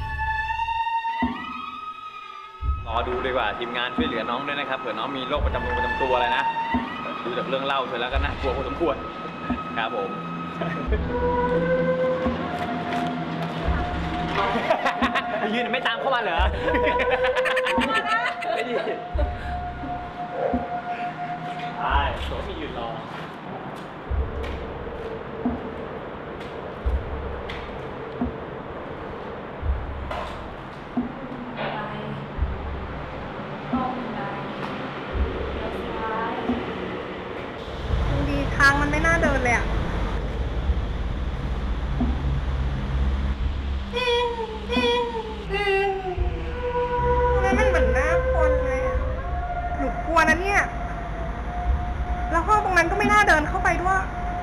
รอดูดีกว่าทีมงานช่วยเหลือน้องด้วยนะครับเผื่อน้องมีโรคประจำตัวประจำตัวอะไรนะดูจากเรื่องเล่าเสร็จแล้วก็น่ากลัวพอสมควรครับผมยืนไม่ตามเข้ามาเหรอไม่ดีใช่ผมมียืนรอางมันไม่น่าเดินเลยอะทำไมมันเหมือนหน้าคนเลยอะหนูกลัวนะเนี่ย แล้วห้องตรงนั้นก็ไม่น่าเดินเข้าไปด้วย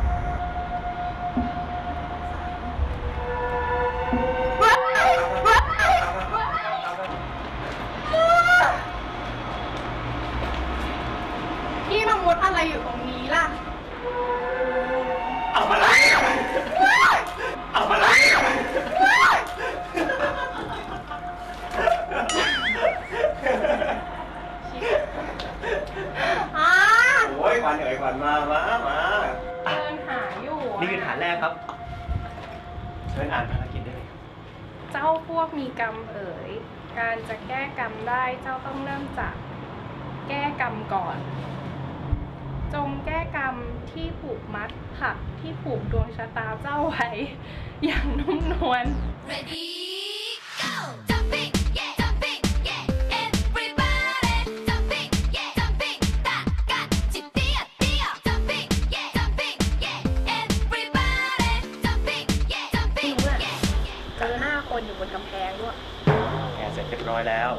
พี่มามุดอะไรอยู่ตรงนี้ล่ะเอาอะไรเอาอะไรอ่าโอ้ยขวัญเอ๋ยขวัญมา มา มาเดินหาอยู่นี่คือฐานแรกครับ เชิญอ่านภารกิจได้เลยครับเจ้าพวกมีกรรมเอ๋ย การจะแก้กรรมได้เจ้าต้องเริ่มจากแก้กรรมก่อน จงแก้กรรมที่ผูกมัดผักที่ผูกดวงชะตาเจ้าไว้ อย่างนุ่มนวล Ready go jumping yeah jumping yeah everybody jumping yeah jumping ตะกะจิเตี้ยเตี้ย jumping yeah jumping yeah everybody jumping yeah jumping รู้แหละ yeah เจอหน้าคนอยู่บนกำแพงด้วยแกะเสร็จเรียบร้อยแล้ว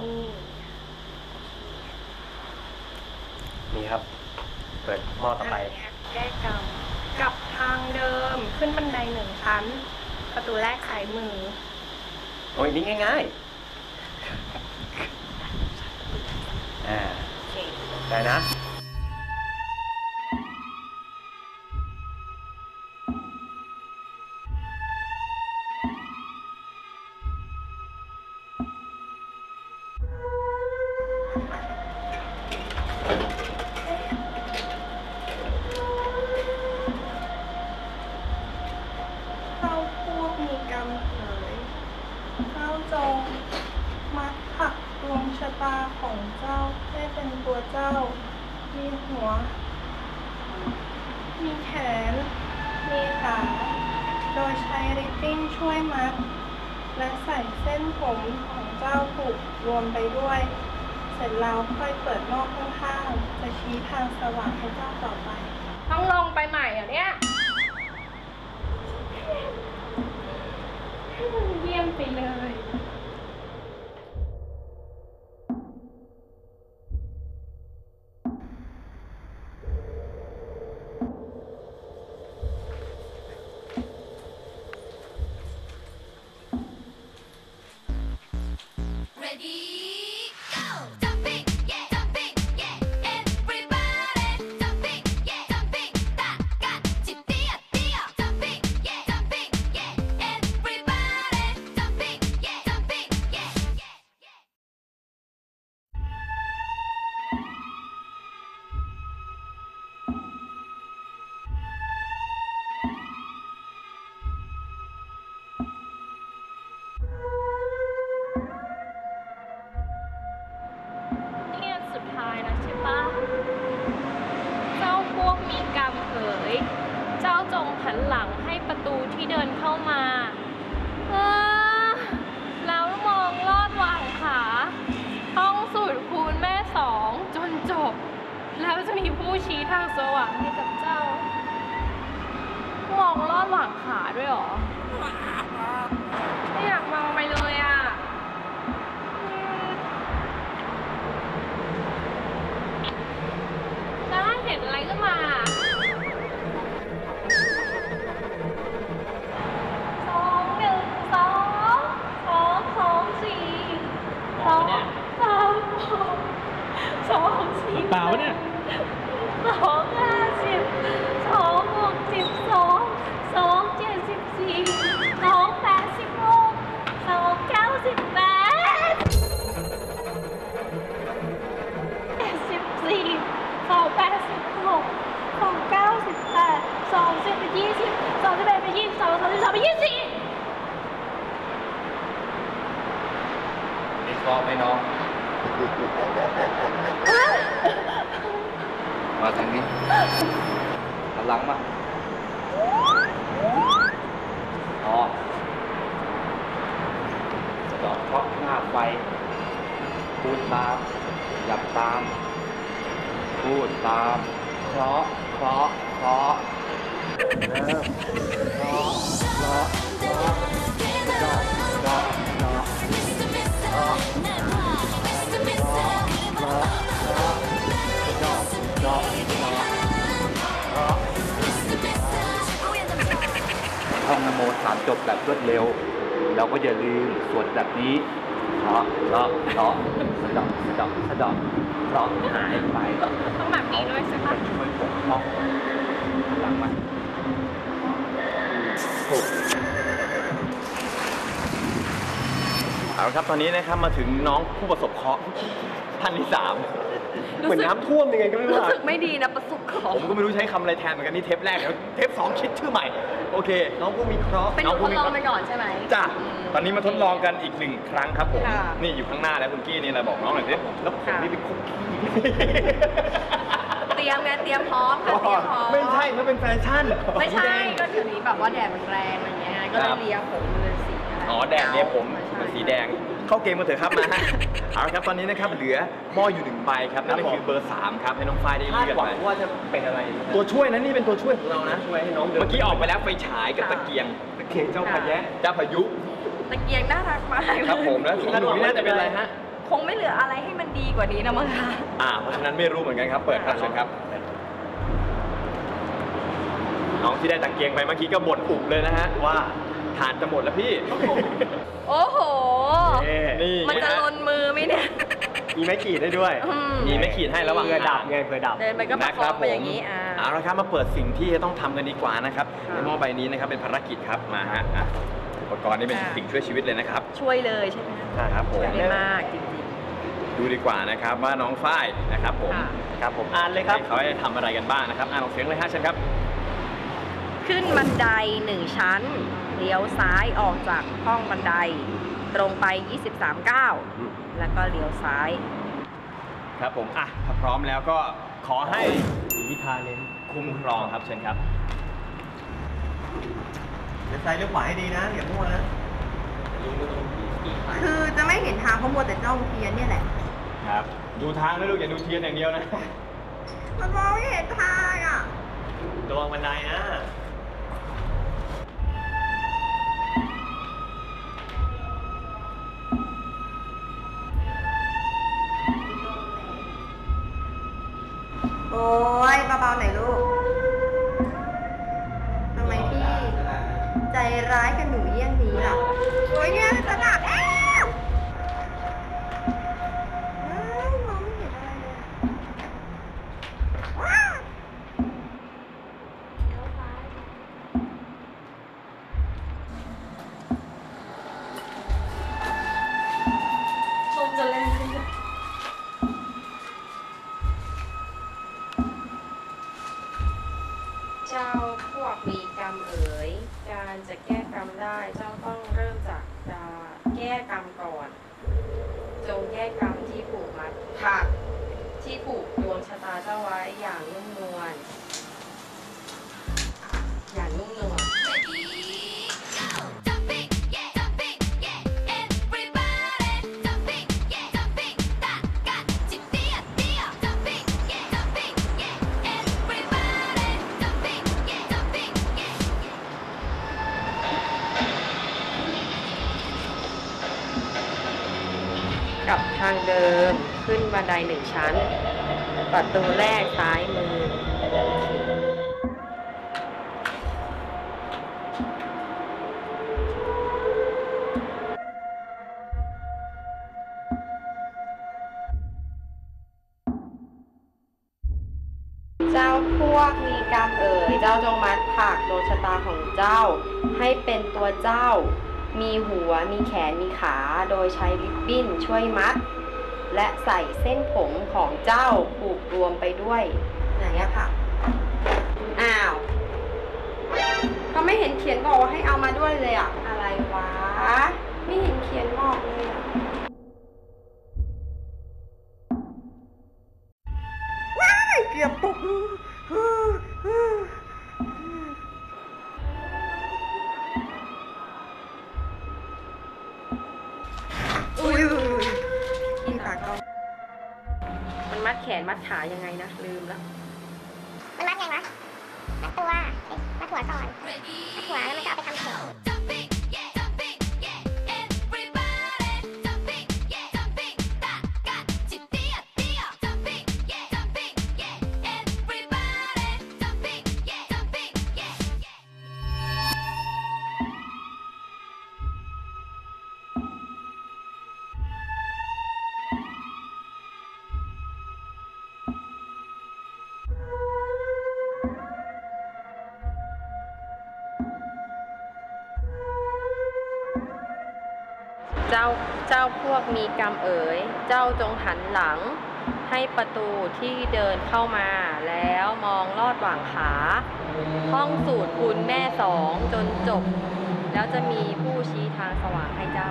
นี่ครับ เปิดหม้อต่อไปแก้กรรมกลับทางเดิมขึ้นบันไดหนึ่งชั้น ประตูแรกซ้ายมือโอ้ยนี่ง่ายๆ อ่าโอเคได้นะเจ้าพวกมีกรรมเอ๋ยเจ้าจงมัดผักดวงชะตาของเจ้าให้เป็นตัวเจ้า มีหัว มีแขน มีขา โดยใช้ริบบิ้นช่วยมัด และใส่เส้นผมของเจ้าผูกรวมไปด้วย เสร็จแล้วค่อยเปิดนอกข้างๆจะชี้ทางสว่างให้เจ้าต่อไปต้องลงไปใหม่เหรอเนี่ย เยี่ยมไปเลย Ready go jumping yeah jumping yeah everybody jumping yeah jumping ตะกะจิเตี้ยเตี้ย jumping yeah jumping yeah everybody jumping yeah jumping yeah yeah เนี่ยสุดท้ายนะใช่ปะเจ้าพวกมีกรรมเอ๋ย เจ้าจงหันหลังให้ประตูที่เดินเข้ามาเออแล้วมองลอดวางขาท่องสูตรคูณแม่สองจนจบ แล้วจะมีผู้ชี้ทางสว่างให้กับเจ้า มองลอดวางขาด้วยเหรอ ไม่อยากมองไปเลยอ่ะ แล้วถ้าเห็นอะไรขึ้นมาสองหนึ่งสองสองสองสี่สองสามสองสี่เปล่าเนี่ยสองห้าสิบสองหกสิบสองสองเจ็ดสิบสี่สองแปดสิบหกสองเก้าสิบแปดเจ็ดสิบสี่สองแปดสิบหกสองเก้าสิบแปดสองสิบเป็นยี่สิบสองสิบเอ็ดเป็นยี่สิบสองสองสิบสามเป็นยี่สิบมีครอบไหมน้อง มาทางนี้หันหลังมาอ๋อสะเดอกเคราะห์หน้าไฟพูดตามหยับตาม พูดตาม เคราะห์เคราะห์เพราะเริ่มเพราะเพราะเพราะเพราะเพราะเพราะเพราะท่องนโมสามจบแบบรวดเร็ว เราก็อย่าลืมสวดแบบนี้เพราะเพราะเพราะสะดอกสะดอกสะดอกเพราะหายไปต้องแบบนี้ด้วยใช่ปะช่วยปกป้องหลังมันถูกเอาละครับตอนนี้นะครับมาถึงน้องผู้ประสบเคราะห์ท่านที่สามเหมือนน้ำท่วมยังไงก็ไม่รู้รู้อะสึกไม่ดีนะประสบขอผงมก็ไม่รู้ใช้คำอะไรแทนเหมือนกันนี่เทปแรกเดี๋ยวเทปสองคิดชื่อใหม่โอเค น้องผู้มีเคราะห์เป็นน้องทผู้ดมีลองเคราะไปห์ก่อนใช่ไหมจ้ะตอนนี้มาทดลองกันอีกหนึ่งครั้งครับผมค่ะนี่อยู่ข้างหน้าแล้วคุณกี้นี่แหละบอกน้องหน่อยสิแล้วผมนี่เป็นคุกกี้เตรียมไงเตรียมพร้อมค่ะเตรียมพร้อมไม่ใช่มันเป็นแฟชั่นไม่ใช่ก็เดี๋ยวนี้แบบว่าแดดมันแรงอะไรเงี้ยก็เลยเลียผมเลยสีอะไรอ๋อแดดเนี่ยผมเป็นสีแดงเข้าเกมมาเถอะครับมาฮะเอาละครับตอนนี้นะครับเหลือหม้ออยู่หนึ่งใบครับนั่นก็คือเบอร์สามครับให้น้องฝ้ายได้คาดเลือกหวัไปงว่าจะเป็นอะไรตัวช่วยนะนี่เป็นตัวช่วยของเรานะช่วยให้น้องเดินเมื่อกี้ออกไปแล้วไฟฉายกับตะเกียงตะเกียงเจ้าพาแยะเจ้าพายุตะเกียงน่ารักมากครับผมแล้วของหนูนี่น่าจะเป็นอะไรฮะคงไม่เหลืออะไรให้มันดีกว่านี้นะมั้งคะอ่าเพราะฉะนั้นไม่รู้เหมือนกันครับเปิดครับเชิญครับน้องที่ได้ตะเกียงไปเมื่อกี้ก็บ่นอุบเลยนะฮะว่าทานจะหมดแล้วพี่โอ้โหนี่มันจะลนมือไหมเนี่ยมีไม้ขีดได้ด้วยอืมมีไม่ขีดให้ระหว่างเผื่อดับทางไงเผื่อดับเดินไปก็ประนะคคอรังบไปผมอย่างนี้อ่าเอาละครับมาเปิดสิ่งที่จะต้องทำกันดีกว่านะครับค่ะในหม้อใบนี้นะครับเป็นภารกิจครับมาฮะอ่ะอุปกรณ์นี่เป็นค่ะสิ่งช่วยชีวิตเลยนะครับช่วยเลยใช่ไหมคะใช่ครับผมช่วยได้มากจริงดูดีกว่านะครับว่าน้องฝ้ายนะครับผมค่ะครับผมอ่านเลยครับให้เขาให้ทำอะไรกันบ้างนะครับอ่านออกเสียงเลยฮะเชิญครับๆ ขึ้นบันไดหนึ่งชั้น เลี้ยวซ้ายออกจากห้องบันได ตรงไป ยี่สิบสาม ก้าว แล้วก็เลี้ยวซ้ายครับผมอ่ะถ้าพร้อมแล้วก็ขอให้สีทาเลนคุ้มครองครับเชิญครับเดี๋ยวซ้ายเลี้ยวขวาให้ดีนะอย่ามั่วนะคือจะไม่เห็นทางเพราะมัวแต่จ้องเทียนเนี่ยแหละครับ ดูทางนะลูกอย่าดูเทียนอย่างเดียวนะมันมองไม่เห็นทางอ่ะระวังบันไดนะโอ้ยเบาๆหน่อยลูก ทำไมพี่ใจร้ายกับหนูเยี่ยงนี้ล่ะ โอ้ยเนี่ยจะหนักแล้วเอ้ยมองไม่เห็นอะไรเลยว้าวชมจะเล่น เจ้าพวกมีกรรมเอ๋ย การจะแก้กรรมได้ เจ้าต้องเริ่มจากจะแก้กรรมก่อน จงแก้กรรมที่ผูกมัดผักที่ผูกดวงชะตาเจ้าไว้อย่างนุ่มนวล อย่างนุ่มนวล Jumping, yeah, jumping, yeah, everybody jumping, yeah, jumping, da, ga, chi, tia, tia, jumping, yeah, jumping, yeah, everybody jumping, yeah, jumping, yeah. กลับทางเดิมขึ้นบันไดหนึ่งชั้น ประตูแรกซ้ายมือ เจ้าพวกมีกรรมเอ๋ย เจ้าจงมัดผักดวงชะตาของเจ้า ให้เป็นตัวเจ้า มีหัว มีแขน มีขา โดยใช้ริบบิ้นช่วยมัด และใส่เส้นผมของเจ้าผูกรวมไปด้วย ไหนอะค่ะ อ้าวเขาไม่เห็นเขียนบอกว่าให้เอามาด้วยเลยอะอะไรวะ ไม่เห็นเขียนบอกเลยอะว้ายเกือบตกอุ้ยพี่ตากล้องมันมัดแขนมัดขายังไงนะ ลืมแล้วมันมัดไงวะมัดตัวมัดหัวก่อนมัดหัวแล้วมันก็เอาไปทำแผลเจ้าเจ้าพวกมีกรรมเอ๋ยเจ้าจงหันหลังให้ประตูที่เดินเข้ามาแล้วมองลอดหว่างขาท่องสูตรคุณแม่สองจนจบ แล้วจะมีผู้ชี้ทางสว่างให้เจ้า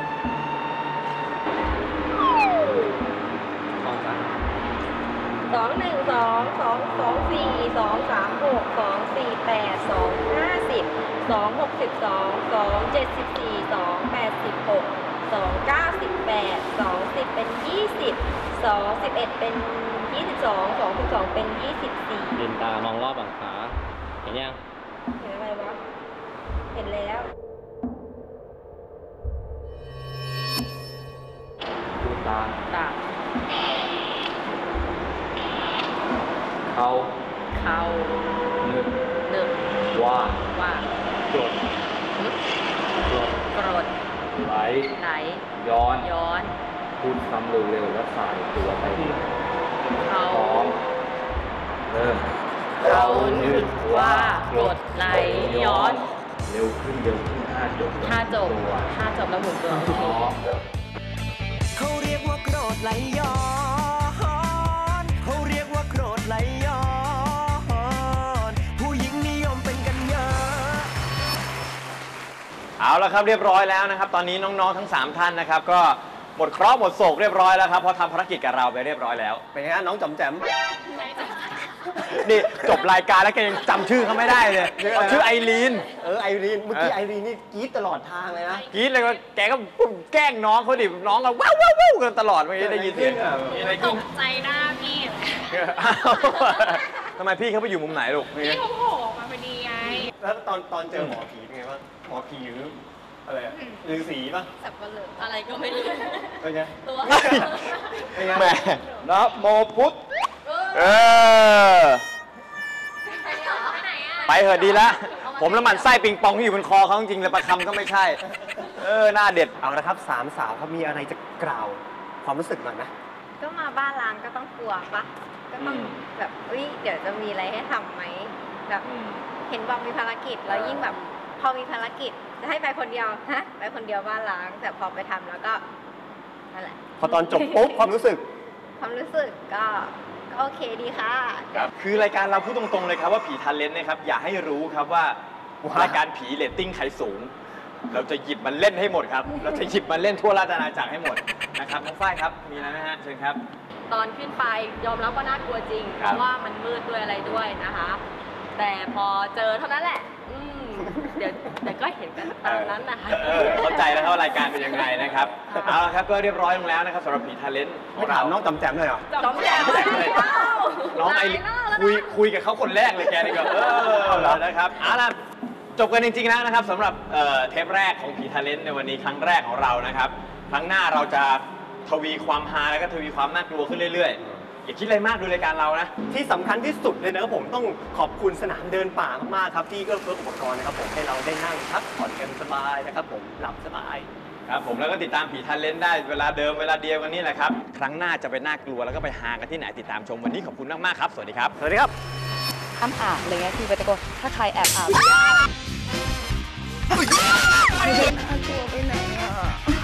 สองหนึ่งสองสองสองสี่สองสามหกสองสี่แปดสองห้าสิบสองหกสิบสองสองเจ็ดสิบสี่สองแปดสิบหกสองเก้าสิบแปดสองสิบเป็นยี่สิบสองสิบเอ็ดเป็นยี่สิบสองสองสิบสองเป็นยี่สิบสี่ลืมตามองรอบหลังขาเห็นยังเห็นอะไรวะเห็นแล้วดูตาตาเขาเขาหนึ่งหนึ่งว่าว่าโกรธหึโกรธโกรธไหลไหลย้อนย้อนพูดซ้ำเร็วๆแล้วสายตัวไปเขาพร้อมเริ่มเขานึกว่าโกรธไหลย้อนเร็วขึ้นเร็วขึ้นห้าจบถ้าจบตัวถ้าจบแล้วหมุนตัวพร้อมเขาเรียกว่าโกรธไหลย้อนเขาเรียกว่าโกรธไหลย้อนผู้หญิงนิยมเป็นกันเยอะเอาละครับเรียบร้อยแล้วนะครับตอนนี้น้องๆทั้งสามท่านนะครับก็หมดเคราะห์หมดโศกเรียบร้อยแล้วครับเพราะทำภารกิจกับเราไปเรียบร้อยแล้วเป็นไงฮะน้องจอมแจมนี่จบรายการแล้วแกยังจำชื่อเขาไม่ได้เลยเขาชื่อไอรีนเออไอรีนเมื่อกี้ไอรีนนี่กรี๊ดตลอดทางเลยนะกรี๊ดเลยว่าแกก็แกล้งน้องเขาดิน้องก็ว้าวว้าวว้าวกันตลอดเมื่อกี้ได้ยินเสียงมีอะไรตขึ้นกใจหน้าพี่อ้าวทำไมพี่เขาไปอยู่มุมไหนลูกพี่เขาโผล่ออกมาพอดีไงแล้วตอนตอนเจอหมอผีเป็นไงบ้างหมอผีหรืออะไรอะฤาษีป่ะสับปะเลออะไรก็ไม่รู้เป็นไงตัวเป็นไงแหม่นะโมพุทธเออไปเถอะดีละผมละหมันไส้ปิงปองที่อยู่บนคอเขาจริงๆเลยประคำก็ไม่ใช่ เออหน้าเด็ดเอาละครับสามสาวเขามีอะไรจะกล่าวความรู้สึกหน่อยนะก็มาบ้านล้างก็ต้องกลัวปะก็ต้องแบบเอ้ยเดี๋ยวจะมีอะไรให้ทำไหมแบบเห็นบอกมีภารกิจแล้วยิ่งแบบพอมีภารกิจจะให้ไปคนเดียวฮะไปคนเดียวบ้านล้าง แต่พอไปทำแล้วก็นั่นแหละพอตอนจบปุ๊บความรู้สึกความรู้สึกก็ก็โอเคดีค่ะครับคือรายการเราพูดตรงๆเลยครับว่าผีทันเลนต์นะครับอย่าให้รู้ครับว่ารายการผีเรตติ้งใครสูง เราจะหยิบมันเล่นให้หมดครับเราจะหยิบมันเล่นทั่วราชอาณาจักรให้หมดนะครับน้องฝ้ายครับมีอะไรไหมฮะเชิญครับตอนขึ้นไปยอมรับว่าน่ากลัวจริงคเพรับราะว่ามันมืดด้วยอะไรด้วยนะคะ แต่พอเจอเท่านั้นแหละอืมเดี๋ยวเดี๋ยวก็เห็นกันตามนั้นนะคะเออเข้าใจแล้วครับว่ารายการเป็นยังไงนะครับเอาละครับก็เรียบร้อยลงแล้วนะครับสำหรับผีทันเลนต์ขอไม่งถาเรามน้องจอมแจมเลยเหรอจอมแจมแจกเลยน้องไอริคุยคุยกับเขาคนแรกเลยแกนี่ก็เออนะครับเอาล่ะจบกันจริงๆแล้วนะครับสำหรับเอ่อเทปแรกของผีทาเลนต์ในวันนี้ครั้งแรกของเรานะครับครั้งหน้าเราจะทวีความฮาแล้วก็ทวีความน่ากลัวขึ้นเรื่อยๆอย่าคิดอะไรมากดูรายการเรานะที่สำคัญที่สุดเลยนะครับผมต้องขอบคุณสนามเดินป่ามากๆครับที่เอื้อเฟื้ออุปกรณ์นะครับผมให้เราได้นั่งพักผ่อนกันสบายนะครับผมหลับสบายครับผมแล้วก็ติดตามผีทาเลนต์ได้เวลาเดิมเวลาเดียวกันนี่แหละครับครั้งหน้าจะไปน่ากลัวแล้วก็ไปฮากันที่ไหนติดตามชมวันนี้ขอบคุณมากๆครับสวัสดีครับสวัสดีครับห้ามอาบอะไรเงี้ยคือไปตะโกนถ้าใครแอบอาบน่ากลัวไปไหนอ่ะ